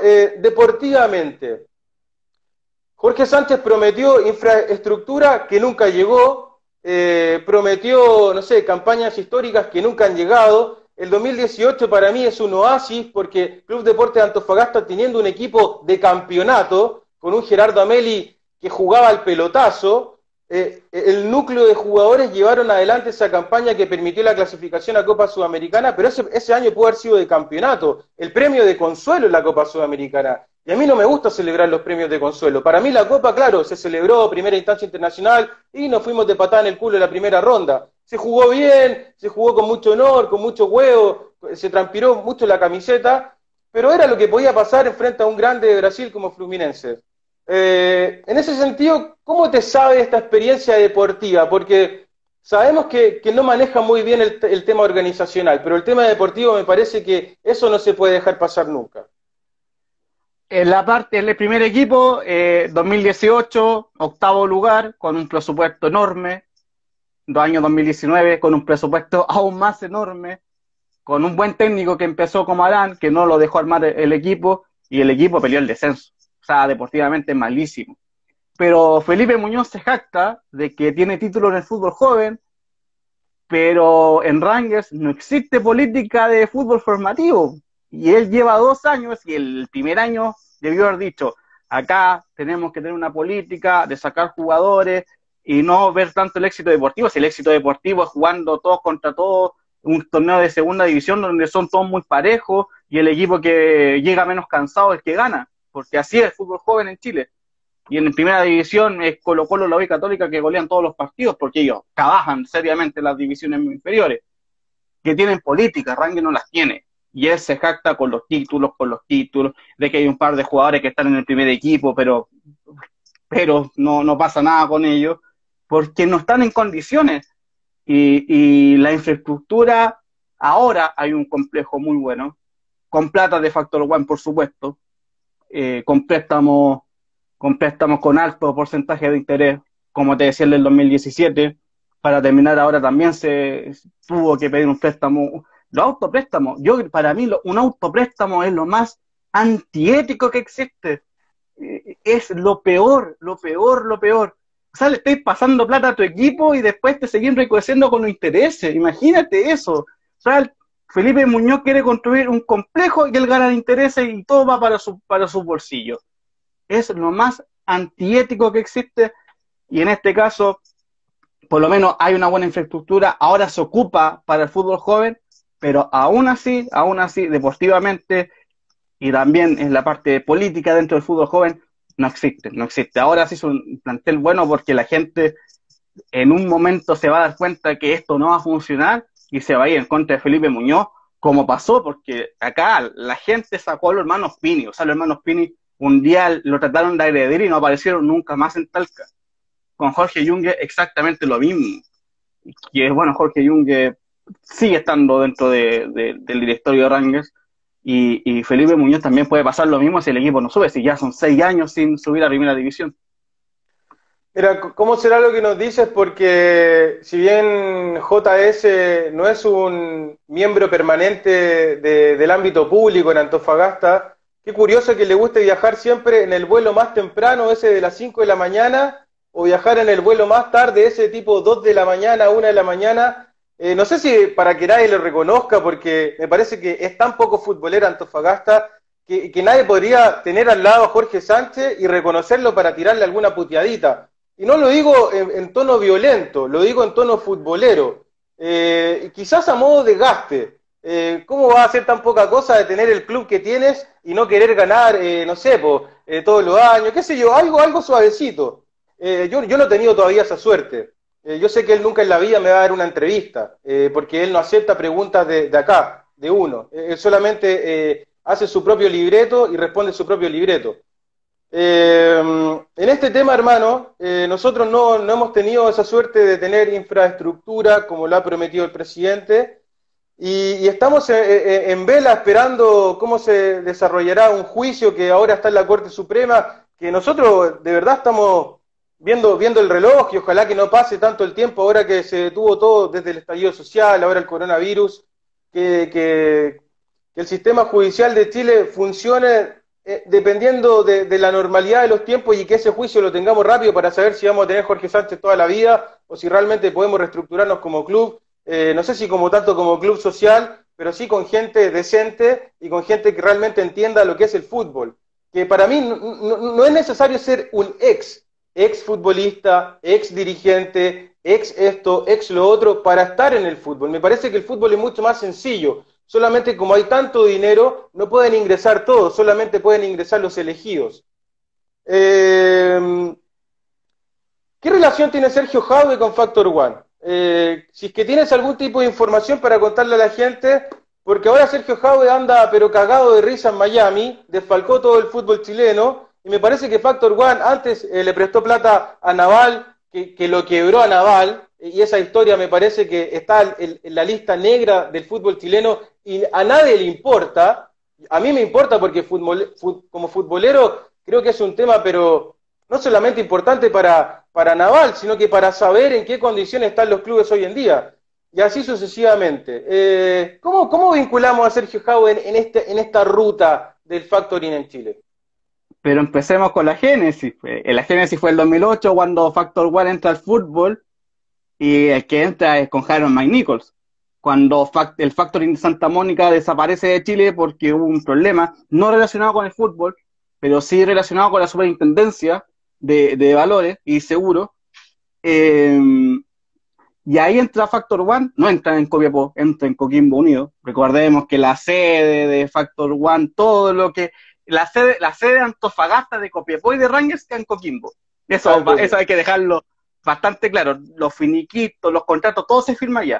Speaker 1: deportivamente, Jorge Sánchez prometió infraestructura que nunca llegó, prometió, no sé, campañas históricas que nunca han llegado. El 2018 para mí es un oasis porque Club Deportes Antofagasta, teniendo un equipo de campeonato, con un Gerardo Ameli que jugaba al pelotazo, el núcleo de jugadores llevaron adelante esa campaña que permitió la clasificación a Copa Sudamericana, pero ese año pudo haber sido de campeonato, el premio de consuelo en la Copa Sudamericana. Y a mí no me gusta celebrar los premios de consuelo. Para mí la Copa, claro, se celebró primera instancia internacional y nos fuimos de patada en el culo en la primera ronda. Se jugó bien, se jugó con mucho honor, con mucho huevo, se transpiró mucho la camiseta, pero era lo que podía pasar enfrente a un grande de Brasil como Fluminense. En ese sentido, ¿cómo te sabe esta experiencia deportiva? Porque sabemos que no maneja muy bien el tema organizacional, pero el tema deportivo me parece que eso no se puede dejar pasar nunca.
Speaker 2: En la parte, en el primer equipo, 2018, octavo lugar, con un presupuesto enorme. 2 años 2019, con un presupuesto aún más enorme, con un buen técnico que empezó como Arán, que no lo dejó armar el equipo, y el equipo peleó el descenso. O sea, deportivamente malísimo. Pero Felipe Muñoz se jacta de que tiene título en el fútbol joven, pero en Rangers no existe política de fútbol formativo. Y él lleva 2 años y el primer año debió haber dicho, acá tenemos que tener una política de sacar jugadores y no ver tanto el éxito deportivo. Si el éxito deportivo es jugando todos contra todos, un torneo de segunda división donde son todos muy parejos y el equipo que llega menos cansado es el que gana, porque así es el fútbol joven en Chile. Y en primera división es Colo-Colo, la U y Católica que golean todos los partidos porque ellos trabajan seriamente en las divisiones inferiores, que tienen política. Rangers no las tiene. Y él se jacta con los títulos, de que hay un par de jugadores que están en el primer equipo, pero no pasa nada con ellos, porque no están en condiciones. Y la infraestructura, ahora hay un complejo muy bueno, con plata de Factor One, por supuesto, con préstamos con alto porcentaje de interés, como te decía el del 2017, para terminar ahora también se tuvo que pedir un préstamo. Los autopréstamos, para mí un autopréstamo es lo más antiético que existe. Es lo peor. O sea, le estáis pasando plata a tu equipo y después te seguís enriqueciendo con los intereses. Imagínate eso. O sea, Felipe Muñoz quiere construir un complejo y él gana intereses y todo va para su bolsillo. Es lo más antiético que existe y en este caso, por lo menos hay una buena infraestructura, ahora se ocupa para el fútbol joven, pero aún así, deportivamente y también en la parte política dentro del fútbol joven, no existe. Ahora sí es un plantel bueno porque la gente en un momento se va a dar cuenta que esto no va a funcionar y se va a ir en contra de Felipe Muñoz, como pasó, porque acá la gente sacó a los hermanos Pini, o sea, los hermanos Pini un día lo trataron de agredir y no aparecieron nunca más en Talca. Con Jorge Yungue exactamente lo mismo. Y es bueno, Jorge Yungue sigue estando dentro del directorio de Rangers y Felipe Muñoz también puede pasar lo mismo si el equipo no sube, si ya son 6 años sin subir a primera división.
Speaker 1: Mira, ¿cómo será lo que nos dices? Porque si bien JS no es un miembro permanente del ámbito público en Antofagasta, qué curioso que le guste viajar siempre en el vuelo más temprano, ese de las 5 de la mañana, o viajar en el vuelo más tarde, ese tipo 2 de la mañana, 1 de la mañana. No sé si para que nadie lo reconozca, porque me parece que es tan poco futbolera Antofagasta que nadie podría tener al lado a Jorge Sánchez y reconocerlo para tirarle alguna puteadita. Y no lo digo en tono violento, lo digo en tono futbolero. Quizás a modo de gaste. ¿Cómo va a ser tan poca cosa de tener el club que tienes y no querer ganar, no sé, todos los años? ¿Qué sé yo? Algo suavecito. Yo no he tenido todavía esa suerte. Yo sé que él nunca en la vida me va a dar una entrevista, porque él no acepta preguntas de acá, de uno. Él solamente hace su propio libreto y responde su propio libreto. En este tema, hermano, nosotros no hemos tenido esa suerte de tener infraestructura como lo ha prometido el presidente y estamos en vela esperando cómo se desarrollará un juicio que ahora está en la Corte Suprema, que nosotros de verdad estamos viendo el reloj y ojalá que no pase tanto el tiempo ahora que se detuvo todo desde el estallido social, ahora el coronavirus, que el sistema judicial de Chile funcione dependiendo de la normalidad de los tiempos y que ese juicio lo tengamos rápido para saber si vamos a tener Jorge Sánchez toda la vida o si realmente podemos reestructurarnos como club, no sé si como tanto como club social, pero sí con gente decente y con gente que realmente entienda lo que es el fútbol. Que para mí no es necesario ser un ex futbolista, ex dirigente, ex esto, ex lo otro, para estar en el fútbol. Me parece que el fútbol es mucho más sencillo. Solamente como hay tanto dinero, no pueden ingresar todos, solamente pueden ingresar los elegidos. ¿Qué relación tiene Sergio Jadue con Factor One? Si es que tienes algún tipo de información para contarle a la gente, porque ahora Sergio Jadue anda pero cagado de risa en Miami, desfalcó todo el fútbol chileno, y me parece que Factor One antes le prestó plata a Naval, que lo quebró a Naval, y esa historia me parece que está en la lista negra del fútbol chileno y a nadie le importa. A mí me importa porque como futbolero creo que es un tema, pero no solamente importante para Naval, sino que para saber en qué condiciones están los clubes hoy en día. Y así sucesivamente. ¿Cómo vinculamos a Sergio Jadue en esta ruta del factoring en Chile?
Speaker 2: Pero empecemos con la génesis. La génesis fue el 2008 cuando Factor One entra al fútbol y el que entra es con Jaron McNichols. Cuando el Factoring de Santa Mónica desaparece de Chile porque hubo un problema, no relacionado con el fútbol, pero sí relacionado con la superintendencia de valores y seguros. Y ahí entra Factor One, no entra en Copiapó, entra en Coquimbo Unido. Recordemos que la sede de Factor One, todo lo que... La sede de Antofagasta, de Copiapó y de Rangers está en Coquimbo. Eso hay que dejarlo bastante claro. Los finiquitos, los contratos, todo se firma allá.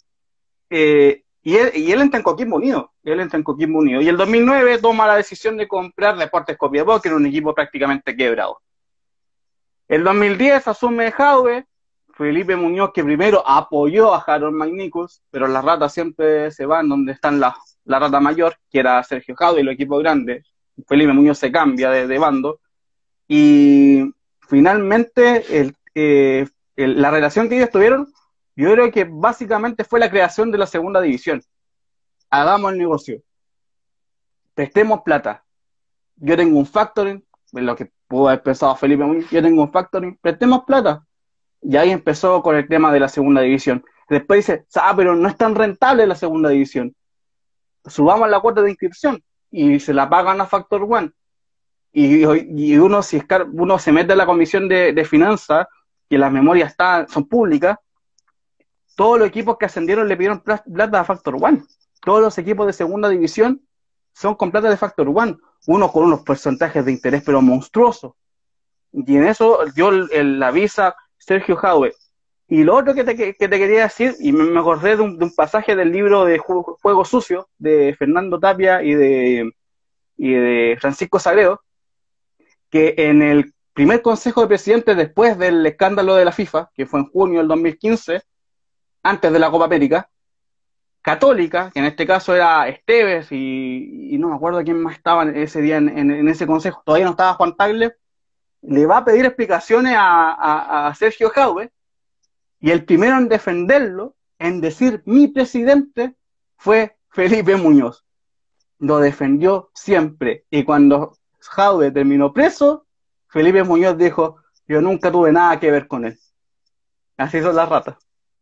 Speaker 2: Y él entra en Coquimbo Unido. Y el 2009 toma la decisión de comprar Deportes Copiapó, que era un equipo prácticamente quebrado. El 2010 asume Jadue, Felipe Muñoz, que primero apoyó a Harold McNichols, pero las ratas siempre se van donde están la rata mayor, que era Sergio Jadue y los equipos grandes. Felipe Muñoz se cambia de bando. Y finalmente la relación que ellos tuvieron, yo creo que básicamente fue la creación de la segunda división. Hagamos el negocio. Prestemos plata. Yo tengo un factoring, en lo que pudo haber pensado Felipe Muñoz, yo tengo un factoring, prestemos plata. Y ahí empezó con el tema de la segunda división. Después dice, pero no es tan rentable la segunda división. Subamos la cuota de inscripción y se la pagan a Factor One. Y uno se mete a la comisión de finanzas, que las memorias son públicas. Todos los equipos que ascendieron le pidieron plata a Factor One. Todos los equipos de segunda división son con plata de Factor One. Uno con unos porcentajes de interés pero monstruosos. Y en eso dio la visa Sergio Jadue. Y lo otro que te quería decir, y me acordé de un pasaje del libro de Juego Sucio, de Fernando Tapia y de Francisco Sagredo, que en el primer consejo de presidentes después del escándalo de la FIFA, que fue en junio del 2015, antes de la Copa América, Católica, que en este caso era Esteves y no me acuerdo quién más estaba ese día en ese consejo, todavía no estaba Juan Tagle, le va a pedir explicaciones a Sergio Jadue, y el primero en defenderlo, en decir mi presidente, fue Felipe Muñoz. Lo defendió siempre. Y cuando Jadue terminó preso, Felipe Muñoz dijo, yo nunca tuve nada que ver con él. Así son las ratas.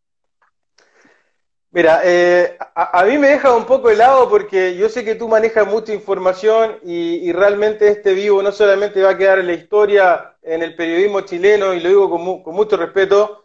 Speaker 1: Mira, a mí me deja un poco helado porque yo sé que tú manejas mucha información y realmente este vivo no solamente va a quedar en la historia, en el periodismo chileno, y lo digo con mucho respeto,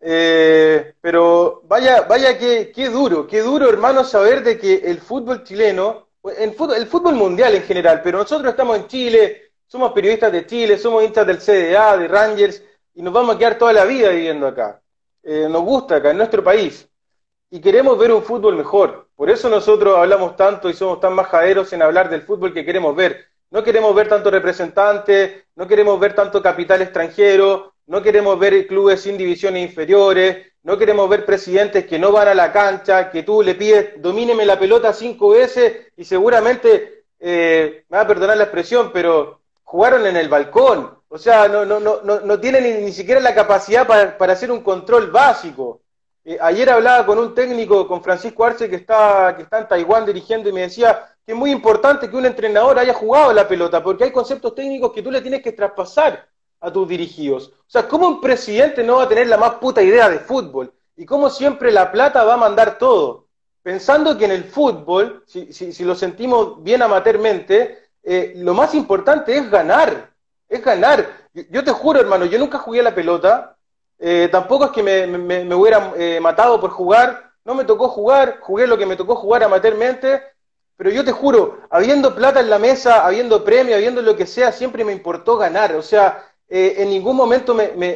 Speaker 1: pero vaya qué duro, hermano, saber de que el fútbol chileno, el fútbol mundial en general, pero nosotros estamos en Chile, somos periodistas de Chile, somos hinchas del CDA, de Rangers, y nos vamos a quedar toda la vida viviendo acá. Nos gusta acá, en nuestro país. Y queremos ver un fútbol mejor. Por eso nosotros hablamos tanto y somos tan majaderos en hablar del fútbol que queremos ver. No queremos ver tanto representantes, no queremos ver tanto capital extranjero, no queremos ver clubes sin divisiones inferiores, no queremos ver presidentes que no van a la cancha, que tú le pides, domíneme la pelota 5 veces y seguramente, me va a perdonar la expresión, pero jugaron en el balcón. O sea, no tienen ni siquiera la capacidad para hacer un control básico. Ayer hablaba con un técnico, con Francisco Arce, que está en Taiwán dirigiendo, y me decía que es muy importante que un entrenador haya jugado la pelota, porque hay conceptos técnicos que tú le tienes que traspasar a tus dirigidos. O sea, ¿cómo un presidente no va a tener la más puta idea de fútbol? Y cómo siempre la plata va a mandar todo. Pensando que en el fútbol, si lo sentimos bien amateurmente, lo más importante es ganar. Es ganar. Yo te juro, hermano, yo nunca jugué a la pelota. Tampoco es que me hubiera matado por jugar. No me tocó jugar. Jugué lo que me tocó jugar amateurmente. Pero yo te juro, habiendo plata en la mesa, habiendo premio, habiendo lo que sea, siempre me importó ganar. O sea, en ningún momento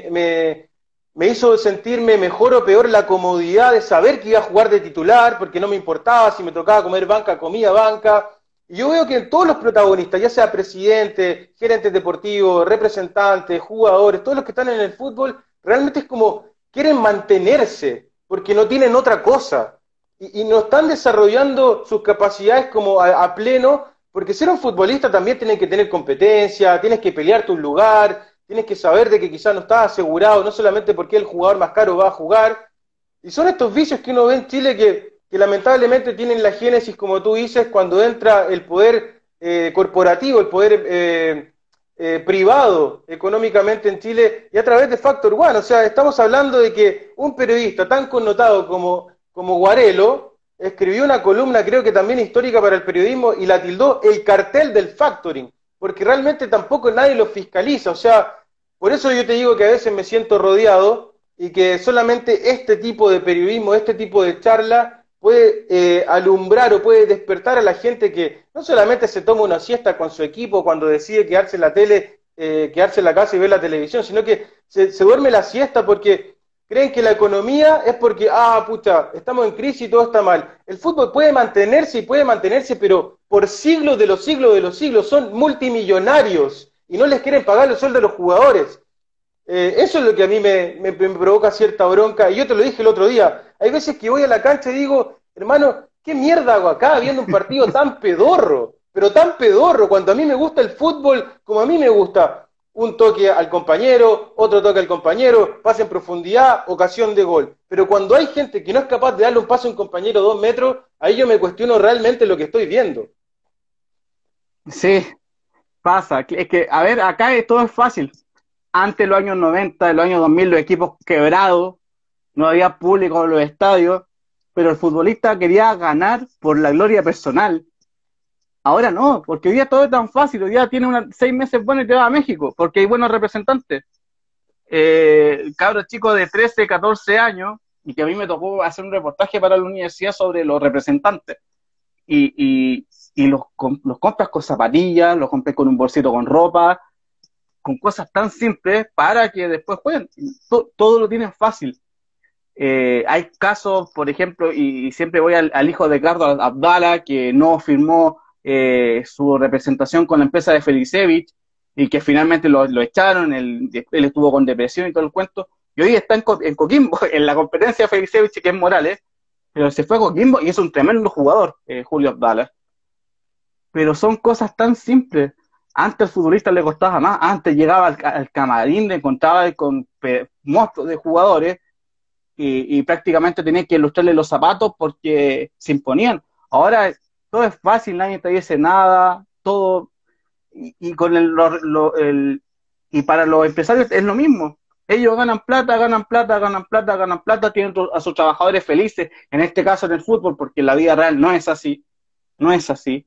Speaker 1: me hizo sentirme mejor o peor la comodidad de saber que iba a jugar de titular, porque no me importaba si me tocaba comer banca, comía banca. Y yo veo que todos los protagonistas, ya sea presidente, gerentes deportivos, representantes, jugadores, todos los que están en el fútbol, realmente es como quieren mantenerse, porque no tienen otra cosa y no están desarrollando sus capacidades como a pleno, porque ser un futbolista también tiene que tener competencia, tienes que pelearte un lugar, tienes que saber de que quizás no estás asegurado, no solamente porque el jugador más caro va a jugar, y son estos vicios que uno ve en Chile que lamentablemente tienen la génesis, como tú dices, cuando entra el poder corporativo, el poder privado económicamente en Chile y a través de Factor One. O sea, estamos hablando de que un periodista tan connotado como Guarelo escribió una columna, creo que también histórica para el periodismo, y la tildó el cartel del factoring, porque realmente tampoco nadie lo fiscaliza. O sea, por eso yo te digo que a veces me siento rodeado y que solamente este tipo de periodismo, este tipo de charla puede alumbrar o puede despertar a la gente que no solamente se toma una siesta con su equipo cuando decide quedarse en la tele, quedarse en la casa y ver la televisión, sino que se duerme la siesta porque creen que la economía es porque, pucha, estamos en crisis y todo está mal. El fútbol puede mantenerse y puede mantenerse, pero por siglos de los siglos de los siglos, son multimillonarios y no les quieren pagar el sueldo de los jugadores. Eso es lo que a mí me provoca cierta bronca, y yo te lo dije el otro día, hay veces que voy a la cancha y digo, hermano, ¿qué mierda hago acá viendo un partido tan pedorro? Pero tan pedorro, cuando a mí me gusta el fútbol como a mí me gusta. Un toque al compañero, otro toque al compañero, pase en profundidad, ocasión de gol. Pero cuando hay gente que no es capaz de darle un paso a un compañero 2 metros, ahí yo me cuestiono realmente lo que estoy viendo.
Speaker 2: Sí, pasa. Es que, a ver, acá todo es fácil. Antes, de los años 90, de los años 2000, los equipos quebrados, no había público en los estadios, pero el futbolista quería ganar por la gloria personal. Ahora no, porque hoy día todo es tan fácil. Hoy día tiene 6 meses buenos y te va a México, porque hay buenos representantes. Cabros chicos de 13, 14 años, y que a mí me tocó hacer un reportaje para la universidad sobre los representantes. Y los compras con zapatillas, los compras con un bolsito con ropa, con cosas tan simples para que después jueguen. Todo lo tienen fácil. Hay casos, por ejemplo, y siempre voy al hijo de Carlos Abdala, que no firmó su representación con la empresa de Felicevich y que finalmente lo echaron, él estuvo con depresión y todo el cuento, y hoy está en Coquimbo, en la competencia de Felicevich, que es Morales, pero se fue a Coquimbo y es un tremendo jugador, Julio Abdala. Pero son cosas tan simples. Antes al futbolista le costaba más, antes llegaba al camarín, le encontraba con monstruos de jugadores y prácticamente tenía que ilustrarle los zapatos porque se imponían. Ahora todo es fácil, nadie te dice nada, todo, y con y para los empresarios es lo mismo. Ellos ganan plata, ganan plata, ganan plata, ganan plata, tienen a sus trabajadores felices, en este caso en el fútbol, porque en la vida real no es así, no es así.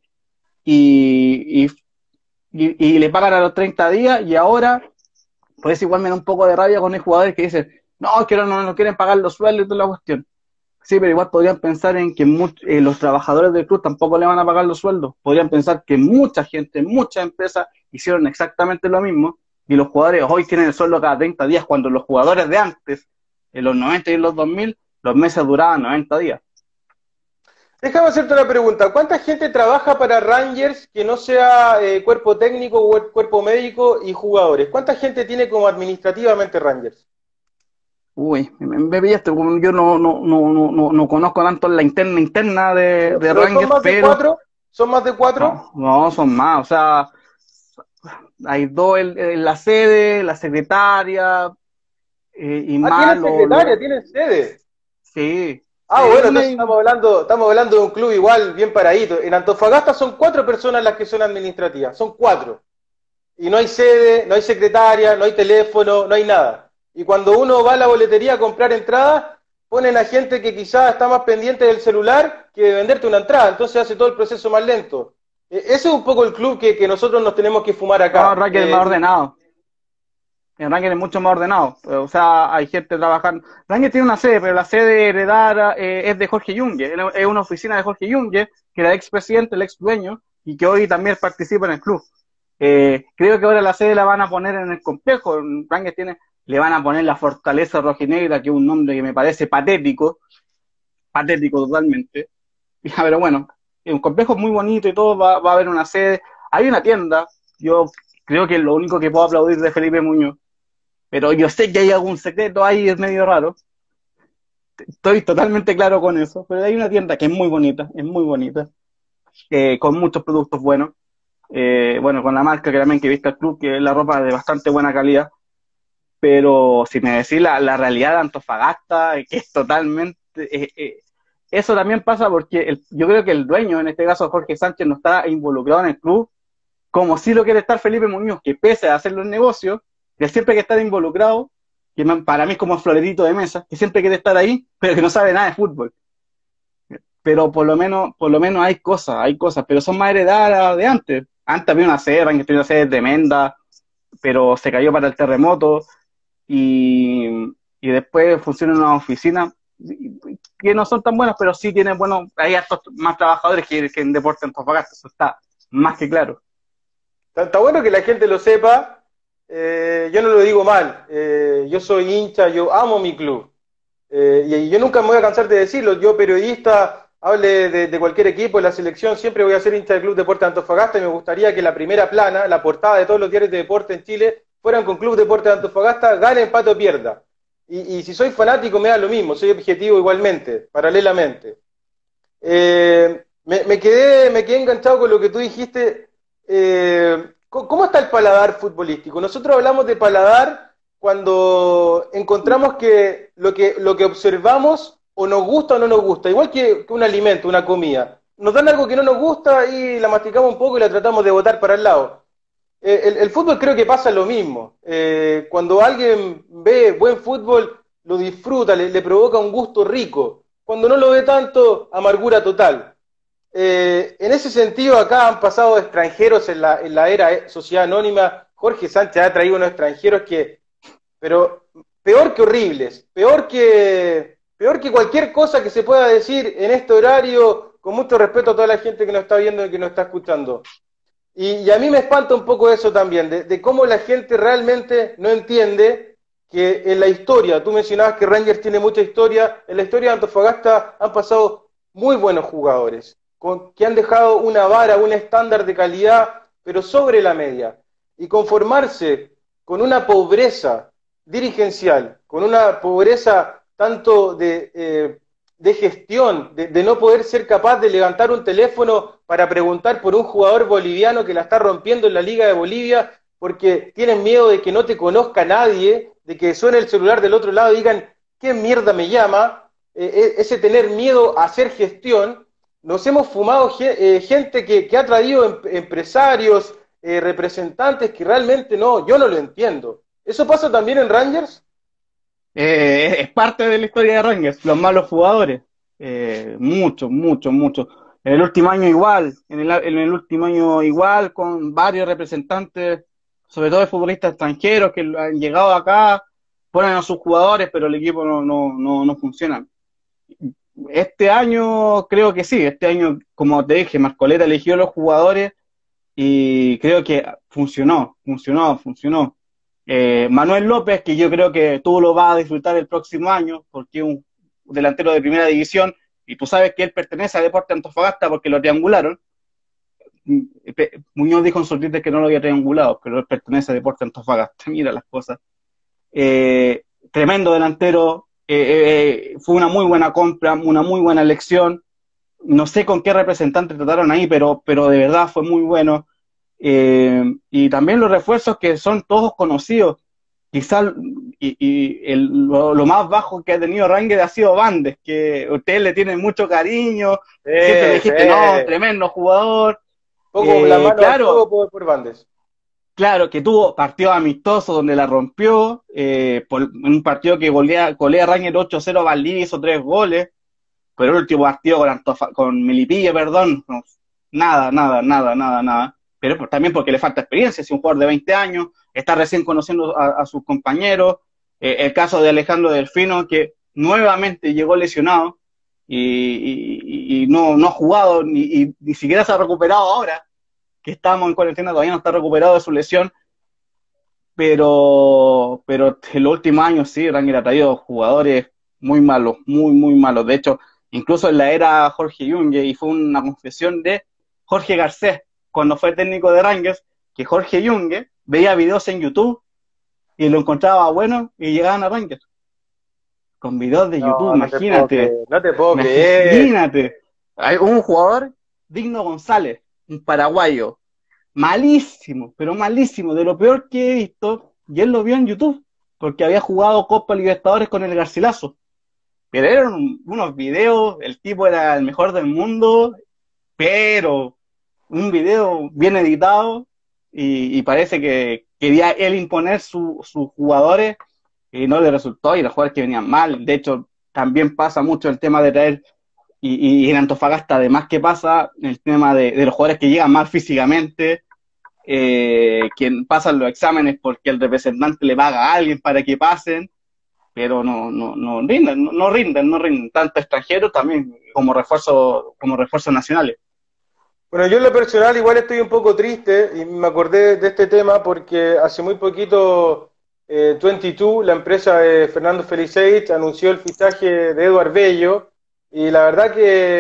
Speaker 2: Y le pagan a los 30 días y ahora, pues igual me da un poco de rabia con los jugadores que dicen, no, es que no quieren pagar los sueldos y toda la cuestión. Sí, pero igual podrían pensar en que los trabajadores del club tampoco le van a pagar los sueldos. Podrían pensar que mucha gente, muchas empresas hicieron exactamente lo mismo y los jugadores hoy tienen el sueldo cada 30 días cuando los jugadores de antes, en los 90 y en los 2000, los meses duraban 90 días.
Speaker 1: Déjame hacerte una pregunta. ¿Cuánta gente trabaja para Rangers que no sea cuerpo técnico, cuerpo médico y jugadores? ¿Cuánta gente tiene como administrativamente Rangers?
Speaker 2: Uy, me pillaste, yo no conozco tanto la interna de Rangers,
Speaker 1: ¿Son más de
Speaker 2: pero...
Speaker 1: cuatro? ¿Son más de cuatro?
Speaker 2: No, son más, o sea, hay dos en la sede, la secretaria, y más
Speaker 1: Tienen secretaria, tienen sede.
Speaker 2: Sí,
Speaker 1: Bueno, entonces estamos hablando de un club igual, bien paradito. En Antofagasta son 4 personas las que son administrativas, son 4. Y no hay sede, no hay secretaria, no hay teléfono, no hay nada. Y cuando uno va a la boletería a comprar entradas, ponen a gente que quizás está más pendiente del celular que de venderte una entrada, entonces hace todo el proceso más lento. Ese es un poco el club que nosotros nos tenemos que fumar acá.
Speaker 2: No, Ranking es más ordenado. En Ranking es mucho más ordenado. O sea, hay gente trabajando. Ranking tiene una sede, pero la sede heredada es de Jorge Yungue. Es una oficina de Jorge Yungue, que era expresidente, el ex dueño, y que hoy también participa en el club. Creo que ahora la sede la van a poner en el complejo. Ranking le van a poner la Fortaleza Rojinegra, que es un nombre que me parece patético totalmente. Pero bueno, es un complejo muy bonito y todo, va a haber una sede. Hay una tienda, yo creo que es lo único que puedo aplaudir de Felipe Muñoz, pero yo sé que hay algún secreto ahí, es medio raro. Estoy totalmente claro con eso, pero hay una tienda que es muy bonita, con muchos productos buenos. Bueno, con la marca que también que viste el club, que es la ropa de bastante buena calidad. Pero si me decís la realidad de Antofagasta, que es totalmente... eso también pasa porque yo creo que el dueño, en este caso Jorge Sánchez, no está involucrado en el club, como sí lo quiere estar Felipe Muñoz, que pese a hacer los negocios, que siempre que estar involucrado, que para mí es como florerito de mesa, que siempre quiere estar ahí, pero que no sabe nada de fútbol. Pero por lo menos hay cosas, pero son más heredadas de antes. Antes había una sede, que tenía una sede tremenda, pero se cayó para el terremoto, y después funcionan unas oficinas que no son tan buenas, pero sí tienen, bueno, hay hartos más trabajadores que en Deportes Antofagasta, eso está más que claro.
Speaker 1: Está bueno que la gente lo sepa. Yo no lo digo mal. Yo soy hincha, yo amo mi club. Y yo nunca me voy a cansar de decirlo. Yo, periodista, hable de cualquier equipo, de la selección, siempre voy a ser hincha del Club Deportes Antofagasta, y me gustaría que la primera plana, la portada de todos los diarios de deporte en Chile, fueran con Club Deportes Antofagasta, gane, empate o pierda. Y si soy fanático me da lo mismo, soy objetivo igualmente, paralelamente. Me quedé enganchado con lo que tú dijiste. ¿Cómo está el paladar futbolístico? Nosotros hablamos de paladar cuando encontramos que lo que observamos o nos gusta o no nos gusta, igual que un alimento, una comida. Nos dan algo que no nos gusta y la masticamos un poco y la tratamos de botar para el lado. El fútbol creo que pasa lo mismo. Cuando alguien ve buen fútbol, lo disfruta, le provoca un gusto rico. Cuando no lo ve tanto, amargura total. En ese sentido, acá han pasado extranjeros en la era sociedad anónima. Jorge Sánchez ha traído unos extranjeros pero peor que horribles, peor que cualquier cosa que se pueda decir en este horario, con mucho respeto a toda la gente que nos está viendo y que nos está escuchando. Y a mí me espanta un poco eso también, de cómo la gente realmente no entiende que en la historia, tú mencionabas que Rangers tiene mucha historia, en la historia de Antofagasta han pasado muy buenos jugadores, que han dejado una vara, un estándar de calidad, pero sobre la media. Y conformarse con una pobreza dirigencial, con una pobreza tanto de gestión, de no poder ser capaz de levantar un teléfono para preguntar por un jugador boliviano que la está rompiendo en la Liga de Bolivia, porque tienen miedo de que no te conozca nadie, de que suene el celular del otro lado y digan, ¿qué mierda me llama? Ese tener miedo a hacer gestión. Nos hemos fumado gente que ha traído empresarios, representantes que realmente yo no lo entiendo. ¿Eso pasa también en Rangers?
Speaker 2: Es parte de la historia de Rangers, los malos jugadores. Mucho. En el último año igual, en el último año igual, con varios representantes, sobre todo de futbolistas extranjeros que han llegado acá, ponen a sus jugadores, pero el equipo no funciona. Este año creo que sí, este año, como te dije, Marcoleta eligió los jugadores y creo que funcionó. Manuel López, que yo creo que tú lo vas a disfrutar el próximo año, porque es un delantero de primera división, y tú sabes que él pertenece a Deportes Antofagasta porque lo triangularon. Muñoz dijo en su Twitter que no lo había triangulado, pero él pertenece a Deportes Antofagasta, mira las cosas. Tremendo delantero, fue una muy buena compra, una muy buena elección. No sé con qué representante trataron ahí, pero de verdad fue muy bueno. Y también los refuerzos que son todos conocidos. Quizás lo más bajo que ha tenido Rangers ha sido Bandes, que ustedes le tienen mucho cariño, siempre me dijiste, no, tremendo jugador.
Speaker 1: Pongo la mano al
Speaker 2: Claro,
Speaker 1: fuego por Bandes.
Speaker 2: claro, que tuvo partidos amistosos donde la rompió, por un partido que golea Rangers 8-0 a Valdivia, hizo 3 goles, pero el último partido con Melipilla, perdón, no, nada, nada, nada, nada, nada. Pero también porque le falta experiencia, es un jugador de 20 años, está recién conociendo a sus compañeros. El caso de Alejandro Delfino, que nuevamente llegó lesionado y no ha jugado, ni siquiera se ha recuperado ahora, que estamos en cuarentena, todavía no está recuperado de su lesión. Pero en los últimos años sí, Rangers ha traído jugadores muy malos, muy, muy malos. De hecho, incluso en la era Jorge Yungue, y fue una confesión de Jorge Garcés, cuando fue técnico de Rangers, que Jorge Yungue veía videos en YouTube y lo encontraba bueno y llegaban a Rangers. Con videos de YouTube, imagínate.
Speaker 1: No te puedo creer.
Speaker 2: Imagínate. Hay un jugador, Digno González, un paraguayo, malísimo, pero malísimo, de lo peor que he visto, y él lo vio en YouTube, porque había jugado Copa Libertadores con el Garcilaso. Pero eran unos videos, el tipo era el mejor del mundo, pero un video bien editado, y parece que quería él imponer sus jugadores, y no le resultó, y los jugadores que venían mal. De hecho, también pasa mucho el tema de traer, y en Antofagasta además que pasa, el tema de los jugadores que llegan mal físicamente, quien pasan los exámenes porque el representante le paga a alguien para que pasen, pero no rinden, tanto extranjeros también como refuerzos nacionales.
Speaker 1: Bueno, yo en lo personal igual estoy un poco triste y me acordé de este tema porque hace muy poquito 22, la empresa de Fernando Felicevich, anunció el fichaje de Eduard Bello y la verdad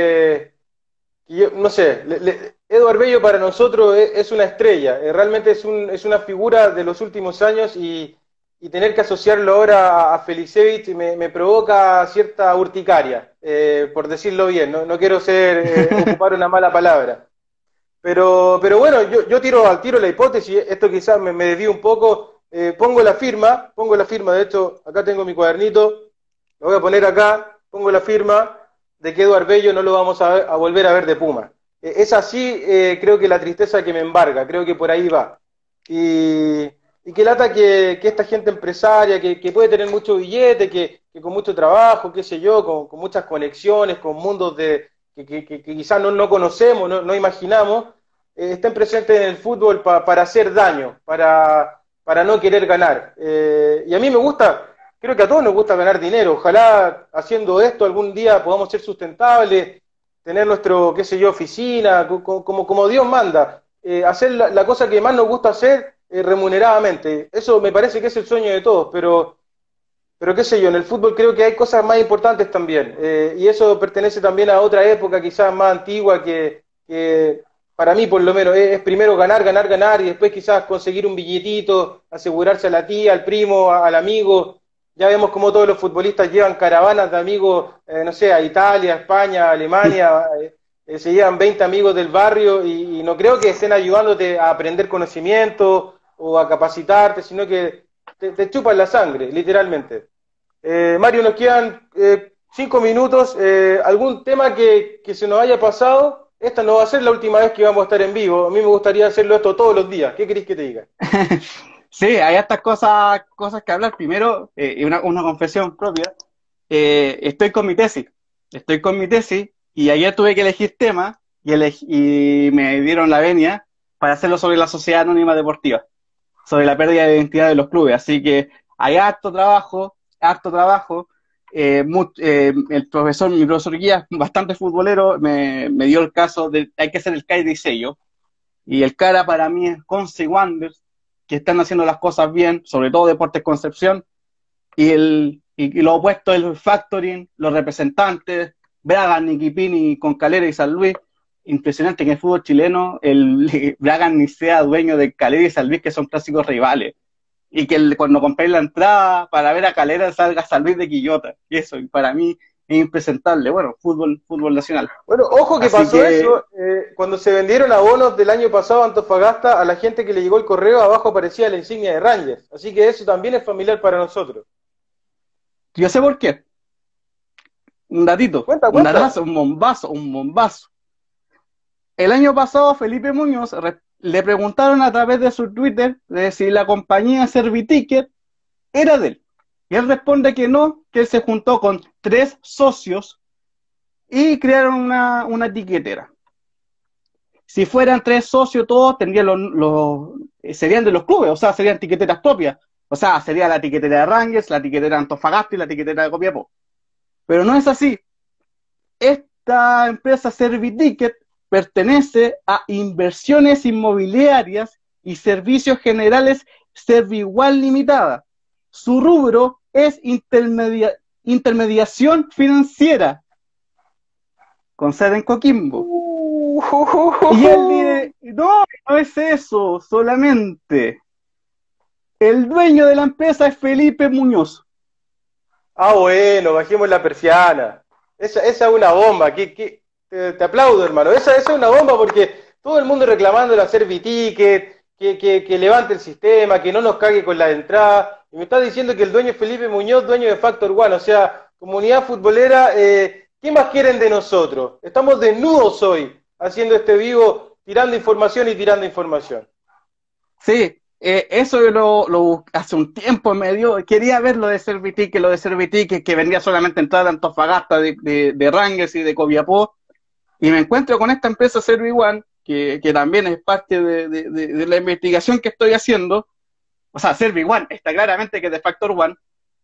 Speaker 1: que yo, no sé, Eduard Bello para nosotros es una estrella, realmente es una figura de los últimos años y tener que asociarlo ahora a Felicevich me provoca cierta urticaria, por decirlo bien, no quiero ocupar una mala palabra. Pero bueno, yo tiro al tiro la hipótesis, esto quizás me desvío un poco, pongo la firma, de hecho, acá tengo mi cuadernito, lo voy a poner acá, pongo la firma de que Eduard Bello no lo vamos a volver a ver de Puma. Es así, creo que la tristeza que me embarga, creo que por ahí va. Y que lata que esta gente empresaria, que puede tener mucho billete, que con mucho trabajo, qué sé yo, con muchas conexiones, con mundos que quizás no conocemos, no imaginamos, estén presentes en el fútbol para hacer daño, para no querer ganar. Y a mí me gusta, creo que a todos nos gusta ganar dinero. Ojalá haciendo esto algún día podamos ser sustentables, tener nuestro, qué sé yo, oficina, como Dios manda. Hacer la cosa que más nos gusta hacer remuneradamente. Eso me parece que es el sueño de todos, pero qué sé yo, en el fútbol creo que hay cosas más importantes también, y eso pertenece también a otra época quizás más antigua que para mí por lo menos es primero ganar, ganar, ganar y después quizás conseguir un billetito, asegurarse a la tía, al primo, al amigo. Ya vemos cómo todos los futbolistas llevan caravanas de amigos, no sé, a Italia, a España, a Alemania, se llevan 20 amigos del barrio y no creo que estén ayudándote a aprender conocimiento o a capacitarte, sino que te chupan la sangre, literalmente. Mario, nos quedan 5 minutos. ¿Algún tema que se nos haya pasado? Esta no va a ser la última vez que vamos a estar en vivo. A mí me gustaría hacerlo esto todos los días. ¿Qué querés que te diga?
Speaker 2: Sí, hay estas cosas que hablar. Primero, una confesión propia. Estoy con mi tesis y ayer tuve que elegir tema y me dieron la venia para hacerlo sobre la sociedad anónima deportiva, sobre la pérdida de identidad de los clubes. Así que hay harto trabajo. Mi profesor guía, bastante futbolero, me dio el caso de hay que hacer el CAI de sello. Y el cara para mí es Conce y Wanderers, que están haciendo las cosas bien, sobre todo Deportes Concepción, y lo opuesto es el Factoring, los representantes, Bragan, Niquipini con Calera y San Luis. Impresionante que en el fútbol chileno el Bragan ni sea dueño de Calera y San Luis, que son clásicos rivales, y que cuando compré la entrada para ver a Calera salga San Luis de Quillota, y eso, y para mí es impresentable. Bueno, fútbol nacional.
Speaker 1: Bueno, ojo que
Speaker 2: Así
Speaker 1: pasó
Speaker 2: que,
Speaker 1: eso, cuando se vendieron abonos del año pasado a Antofagasta, a la gente que le llegó el correo, abajo aparecía la insignia de Rangers. Así que eso también es familiar para nosotros.
Speaker 2: yo sé por qué. Un datito,
Speaker 1: Cuenta,
Speaker 2: un
Speaker 1: cuenta.
Speaker 2: datazo, un bombazo, un bombazo. El año pasado, Felipe Muñoz le preguntaron a través de su Twitter de si la compañía Serviticket era de él. Y él responde que no, que él se juntó con 3 socios y crearon una etiquetera. Si fueran 3 socios todos, tendrían serían de los clubes, o sea, serían etiqueteras propias. O sea, sería la etiquetera de Rangers, la etiquetera de Antofagasta y la etiquetera de Copiapó. Pero no es así. Esta empresa Serviticket pertenece a Inversiones Inmobiliarias y Servicios Generales Servigual Limitada. Su rubro es intermediación financiera, con sede en Coquimbo. Y él dice, no, no es eso, solamente. El dueño de la empresa es Felipe Muñoz.
Speaker 1: Ah, bueno, bajemos la persiana. Esa es una bomba. Te aplaudo, hermano. Esa es una bomba porque todo el mundo reclamando el Serviticket, que levante el sistema, que no nos cague con la entrada. Y me está diciendo que el dueño es Felipe Muñoz, dueño de Factor One. O sea, comunidad futbolera, ¿qué más quieren de nosotros? Estamos desnudos hoy, haciendo este vivo, tirando información y tirando información.
Speaker 2: Sí, eso yo hace un tiempo me dio, quería ver lo de Serviticket, que vendría solamente entrada de Antofagasta, de Rangers y de Copiapó, y me encuentro con esta empresa ServiOne, que también es parte de la investigación que estoy haciendo. O sea, ServiOne está claramente que es de Factor One,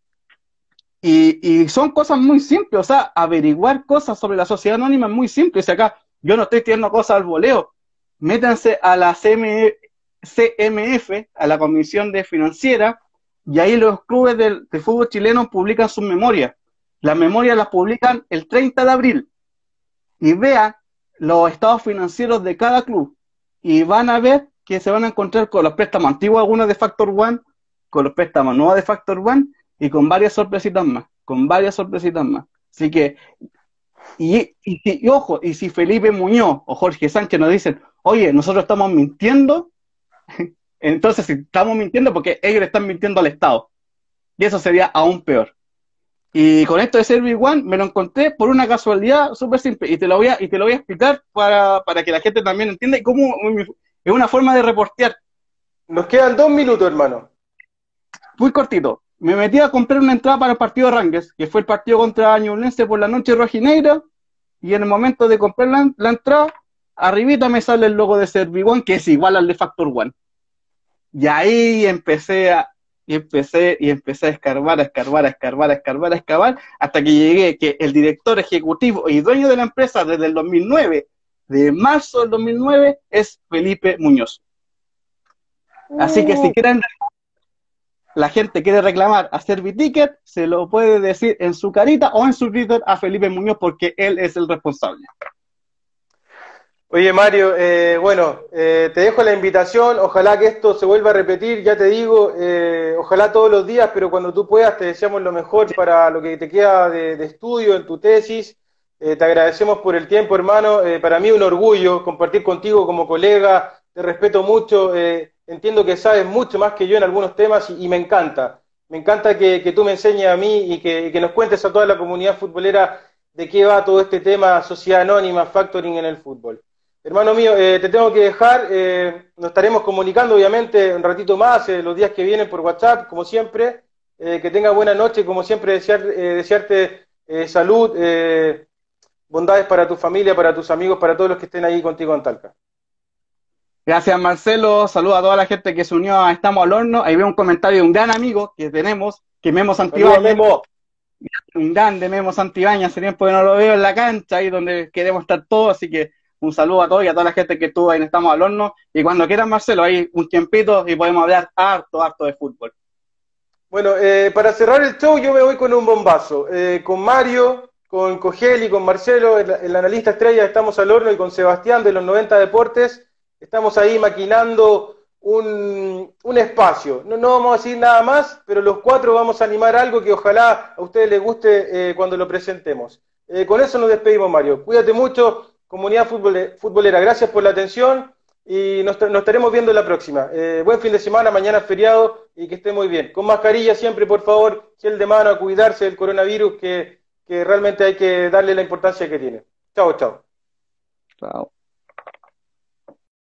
Speaker 2: y son cosas muy simples. O sea, averiguar cosas sobre la sociedad anónima es muy simple. Si acá yo no estoy tirando cosas al voleo, métanse a la CMF, a la Comisión de Financiera, y ahí los clubes de fútbol chileno publican sus memorias. Las memorias las publican el 30 de abril, y vean los estados financieros de cada club, y van a ver que se van a encontrar con los préstamos antiguos, algunos de Factor One, con los préstamos nuevos de Factor One, y con varias sorpresitas más, Así que, ojo, y si Felipe Muñoz o Jorge Sánchez nos dicen, oye, nosotros estamos mintiendo, entonces si estamos mintiendo, porque ellos le están mintiendo al Estado, y eso sería aún peor. Y con esto de ServiOne me lo encontré por una casualidad súper simple, y te lo voy a explicar para que la gente también entienda, y cómo es una forma de reportear.
Speaker 1: Nos quedan 2 minutos, hermano.
Speaker 2: Muy cortito. Me metí a comprar una entrada para el partido de Rangers, que fue el partido contra Ñublense por la noche rojinegra, y en el momento de comprar la entrada, arribita me sale el logo de ServiOne, que es igual al de Factor One. Y ahí empecé a escarbar, hasta que llegué que el director ejecutivo y dueño de la empresa desde el 2009, de marzo del 2009, es Felipe Muñoz. Así que si quieren, la gente quiere reclamar a Serviticket, se lo puede decir en su carita o en su Twitter a Felipe Muñoz, porque él es el responsable.
Speaker 1: Oye, Mario, te dejo la invitación, ojalá que esto se vuelva a repetir, ya te digo, ojalá todos los días, pero cuando tú puedas te deseamos lo mejor para lo que te queda de estudio en tu tesis. Te agradecemos por el tiempo, hermano. Para mí un orgullo compartir contigo como colega, te respeto mucho, entiendo que sabes mucho más que yo en algunos temas y me encanta. Me encanta que tú me enseñes a mí y que nos cuentes a toda la comunidad futbolera de qué va todo este tema, sociedad anónima, factoring en el fútbol. Hermano mío, te tengo que dejar, nos estaremos comunicando obviamente un ratito más, los días que vienen por WhatsApp, como siempre. Que tengas buena noche, como siempre desearte salud, bondades para tu familia, para tus amigos, para todos los que estén ahí contigo en Talca.
Speaker 2: Gracias, Marcelo. Saludos a toda la gente que se unió a Estamos al Horno. Ahí veo un comentario de un gran amigo que tenemos, que es Memo Santibáñez.
Speaker 1: Memo.
Speaker 2: Un grande Memo Santibáñez, hace tiempo que no lo veo en la cancha, ahí donde queremos estar todos, así que un saludo a todos y a toda la gente que estuvo ahí en Estamos al Horno. Y cuando quieran, Marcelo, ahí un tiempito y podemos hablar harto de fútbol.
Speaker 1: Bueno, para cerrar el show yo me voy con un bombazo. Con Mario, con Cogel y con Marcelo, el analista estrella de Estamos al Horno, y con Sebastián de los 90 Deportes. Estamos ahí maquinando un espacio. No vamos a decir nada más, pero los cuatro vamos a animar algo que ojalá a ustedes les guste cuando lo presentemos. Con eso nos despedimos, Mario. Cuídate mucho, comunidad futbolera. Gracias por la atención y nos estaremos viendo la próxima. Buen fin de semana, mañana es feriado y que esté muy bien. Con mascarilla siempre, por favor, gel de mano, a cuidarse del coronavirus que realmente hay que darle la importancia que tiene. Chao, chao.
Speaker 2: Chao.